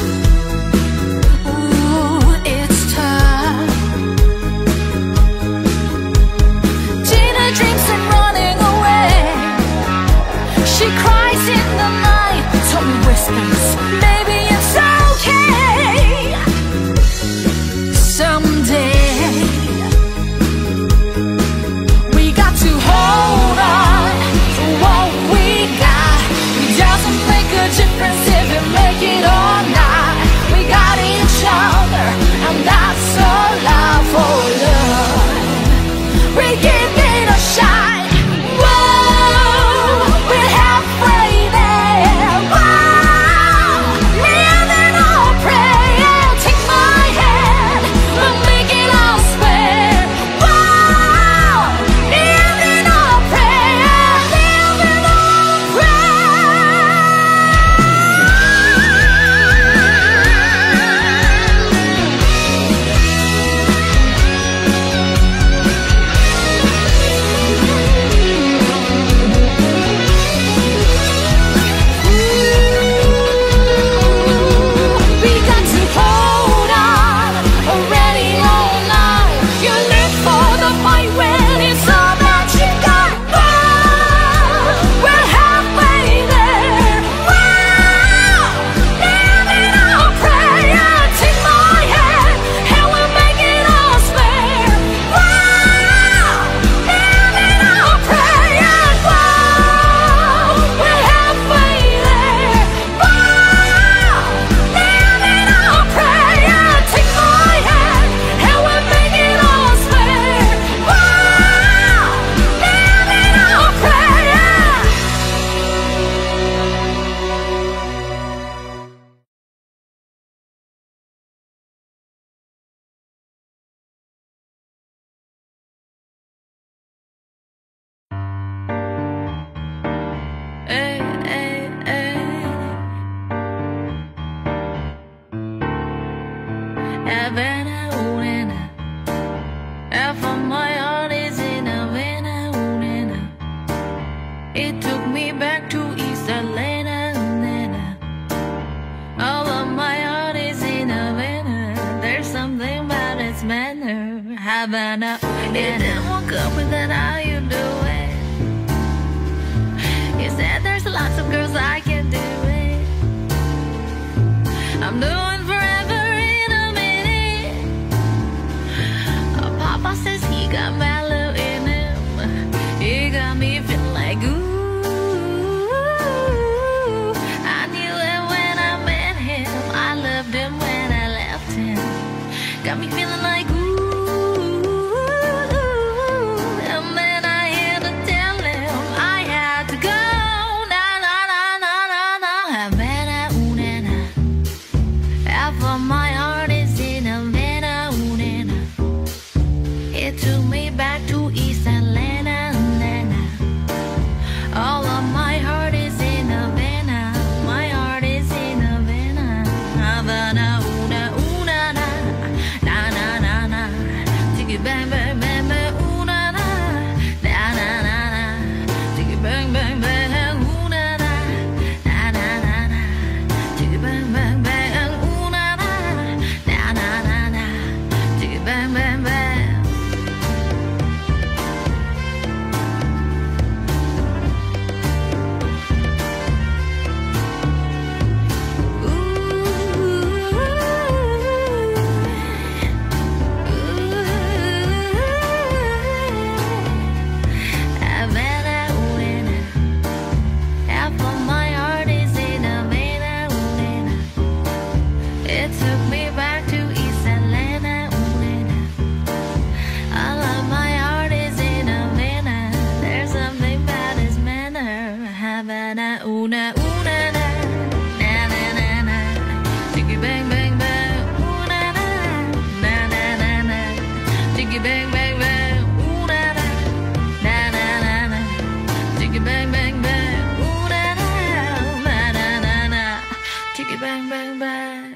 Ooh, it's tough. Gina dreams of running away. She cries in the night, Tommy whispers, maybe it's okay. Someday we got to hold on to what we got. It doesn't make a difference if we make it or not. We got each other, and that's all for love. We give it a shot. Whoa, we're halfway there. Whoa, living on prayer. Take my hand, we'll make it all square. Whoa, living on prayer, living on we got to hold on already all night. You live for the fight when it's all that you got. Whoa, we're halfway there. Whoa, living on prayer. Take my hand and we'll make it all square. Whoa, living on prayer. Whoa, we're halfway there. Whoa, living on prayer. Take my hand and we'll make it all square. Whoa, living on prayer. Hey, hey, hey. Havana, Unena. Half of my heart is in Havana, Unena. It took me back to East Atlanta, Unena. All of my heart is in Havana. There's something about its manner. Havana, Unena. It didn't walk up with that, how you do it? You said there's lots of girls I can do it. I'm doing forever in a minute. Uh, Papa says he got mellow in him. He got me feeling like ooh. I knew it when I met him. I loved him when I left him. Got me feeling like ooh. And then I had to tell him I had to go. Na na na na na na. Havana, Unena. Half of my heart is in Havana, Unena. It took me back to East Atlanta, Unena. All of my heart is in Havana. My heart is in Havana. Havana, una, una, na. Na, na, na, na. Take it bang, bang, bang, bang, una, na. Na, na, na, na. Take it bang, bang, bang, una, na. Na, na, na, na. Take it bang, bang, bang, una, na. Na, na, na, na. Take it bang, bang, bang. Havana, Unena. Half of my heart is in Havana, Unena. It took me back to East Atlanta, Unena. All of my heart is in Havana. There's something about his manner. Havana, una, una, na. Na, na, na, na. Jiggy bang, bang, bang. Una, na. Na, na, na, na. Jiggy bang, bang, bang. Una, na. Na, na, na, na. Jiggy bang, bang, bang. Una, na. Na, na, na, na. Jiggy bang, bang, bang.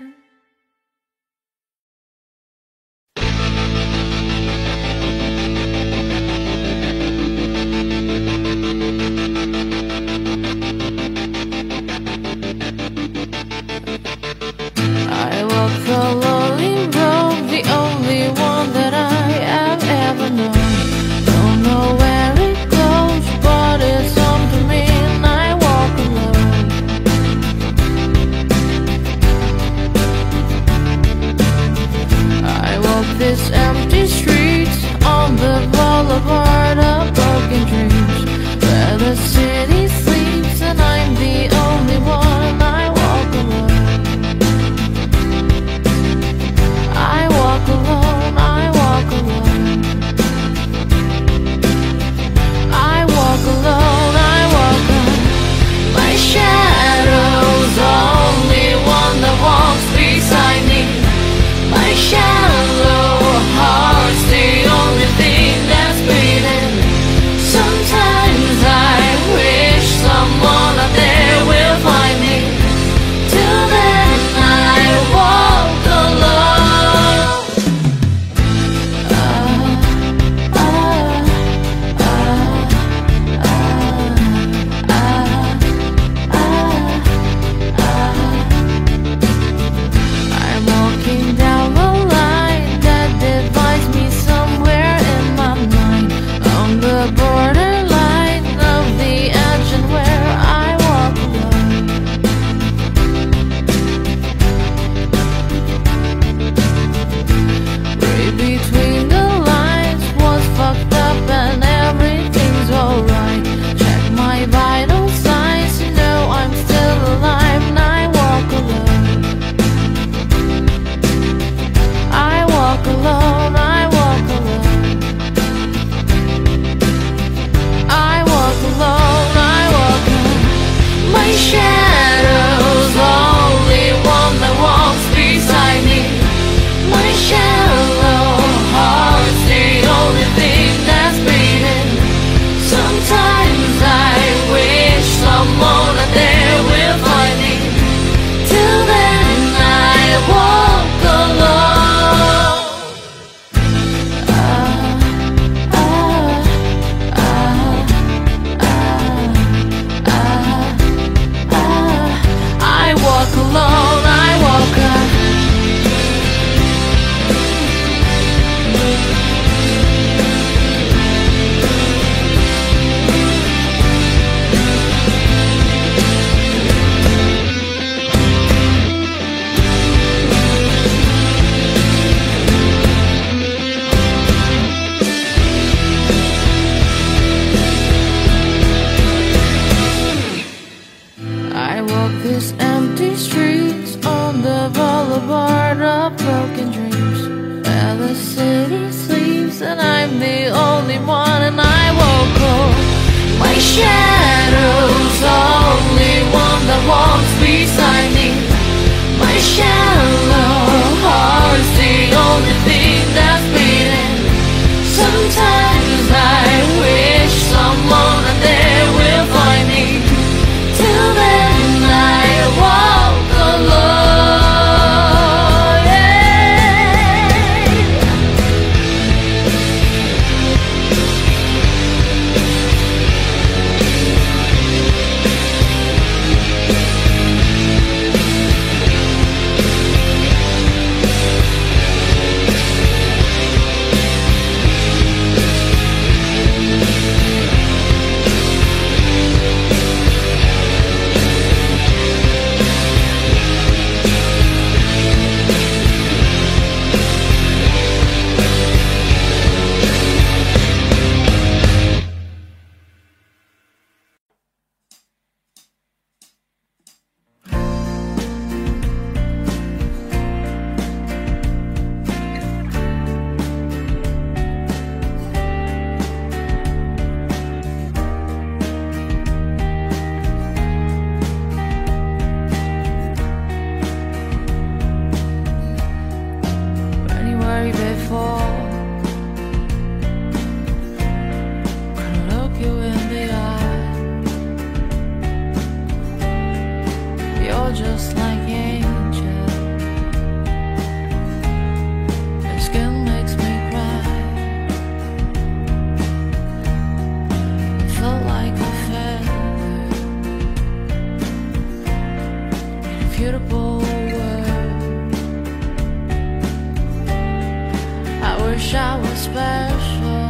special.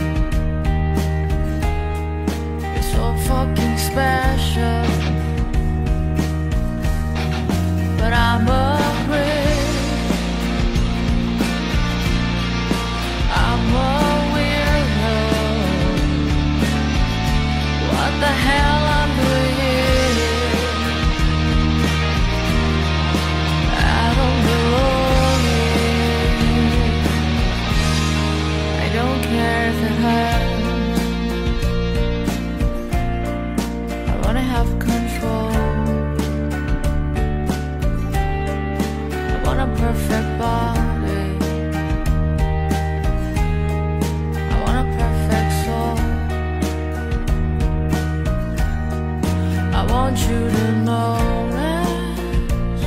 You're so fucking special. But I'm afraid I'm a weirdo. What the hell I'm doing here? I don't belong here. I don't care if it hurts. I wanna have control. I want a perfect body. I want a perfect soul. I want you to notice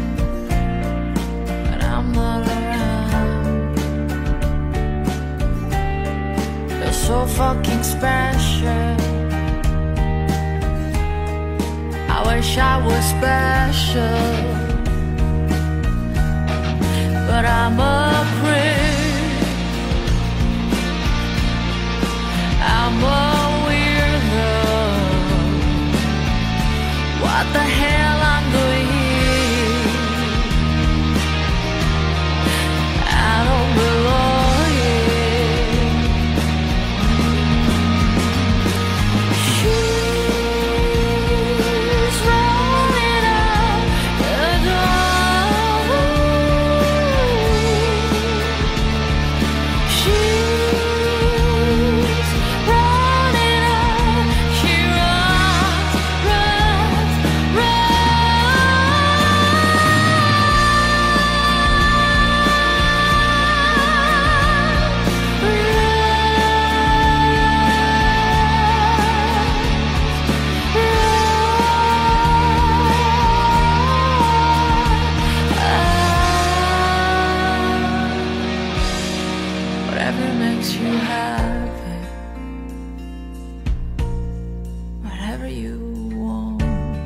that I'm not around. You're so fucking special. I wish I was special, but I'm a creep. I'm a weirdo. What the hell I'm doing here? I don't belong here. She's rolling out the door. She's running out. She runs, runs, whatever makes you happy, whatever you want.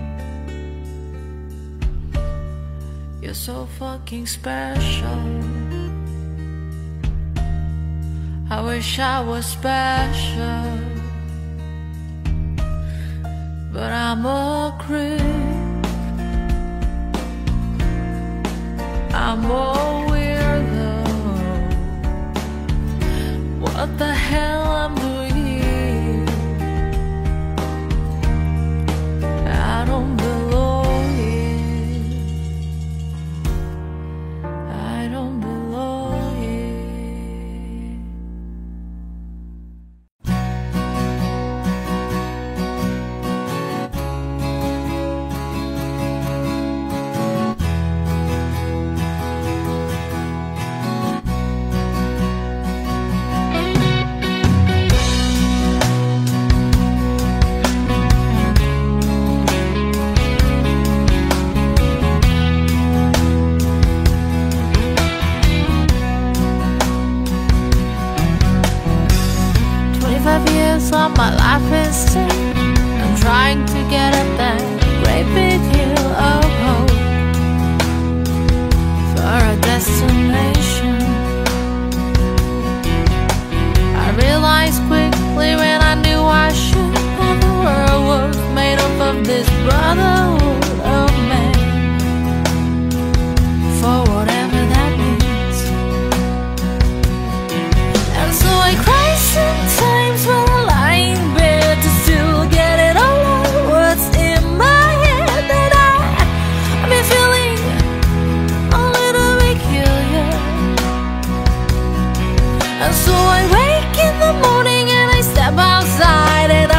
You're so fucking special. I wish I was special, but I'm a creep. I'm a weirdo. What the hell I'm doing here? I don't belong here. I don't belong here. Twenty-five years of my life is still. I'm trying to get up that great big hill of hope for a destination. I realized quickly when I knew I should that the world was made up of this brotherhood of men, for whatever that means. And so I cry sometimes while I lie in bed to still get it all out. What's in my head that I, I've been feeling a little peculiar. And so I wake in the morning and I step outside and I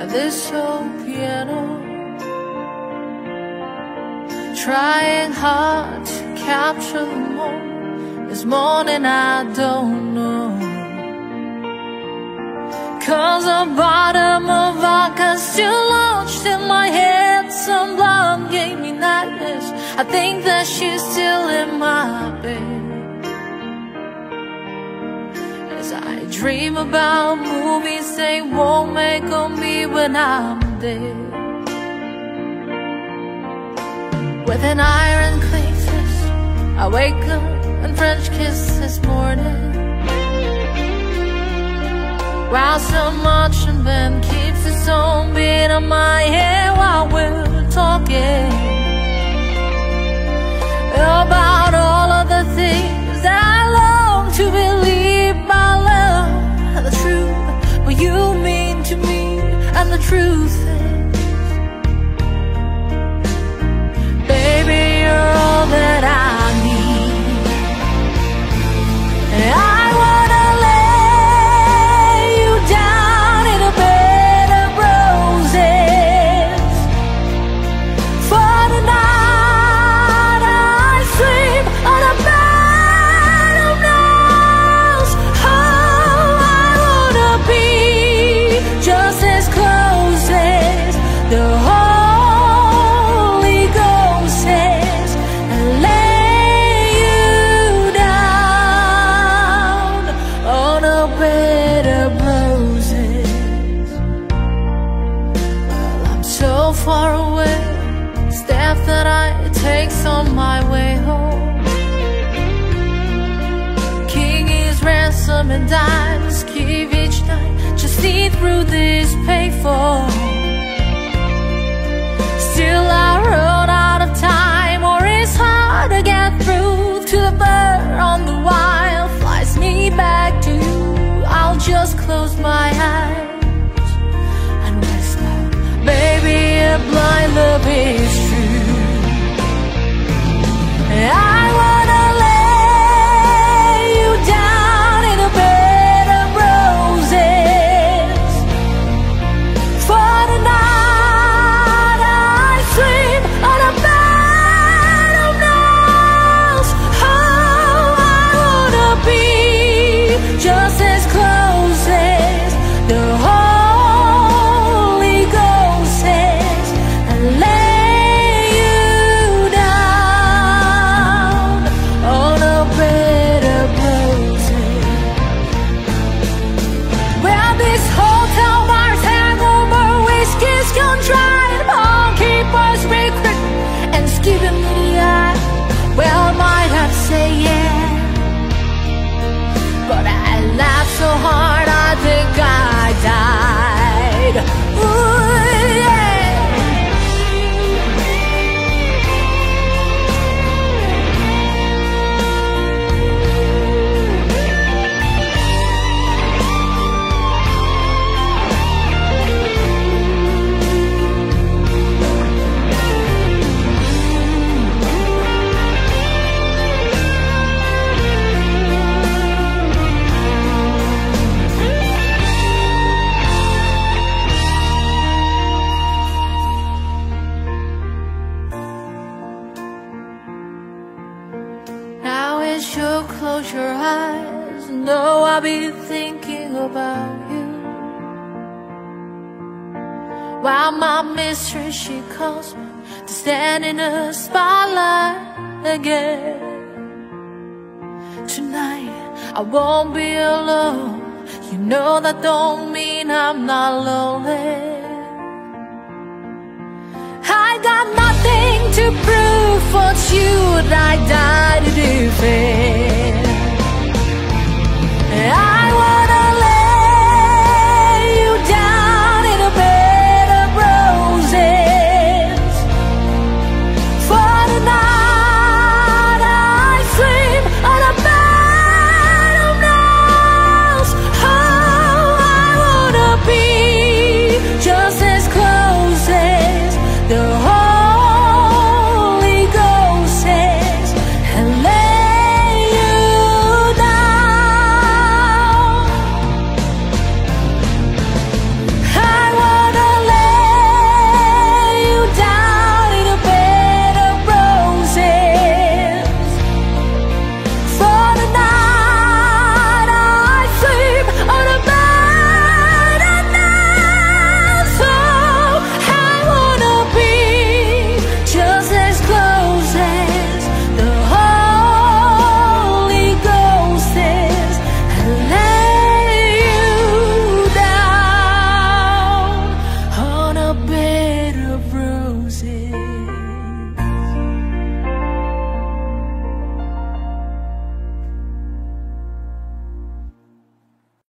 at this old piano, trying hard to capture the moment. This morning I don't know, 'cause the bottom of vodka's still lodged in my head. Some blonde gave me nightmares. I think that she's still in my bed as I dream about movies they won't make on me when I'm dead. With an iron clay fist, I wake up and French kiss this morning, while some marching band keeps its own beat on my head while we're talking about all of the things that I long to believe my love and the truth, what you mean to me. And the truth is, baby, you're all that I need. And I wanna lay you down in a bed of roses. For the night I sleep on a bed of nails. Oh, I wanna be just as close as the Holy Ghost says, and lay you down on a bed of roses. Well, I'm so far away, step that I takes on my way home. King is ransom and diamonds give each night. Just see through this payphone. Still I run out of time, or it's hard to get through to the bird on the wire flies me back to you. I'll just close my eyes and whisper, baby, a blind love is true. I wanna lay you down in a bed of roses. For the night I sleep on a bed of nails. Oh, I wanna be just as close as the Holy Ghost says, and lay you down on a bed of roses. Well, this hotel bar's hangover whiskey's gone dry, and barkeepers recruit and giving me the eye. Well, I might have to say yeah, but I laughed so hard I think I died. Ooh, yeah. Now as you close your eyes, know I'll be thinking about you, while my mistress, she calls me to stand in the spotlight again. Tonight I won't be alone. You know that don't mean I'm not lonely. I got nothing to prove, but you would I die to defend.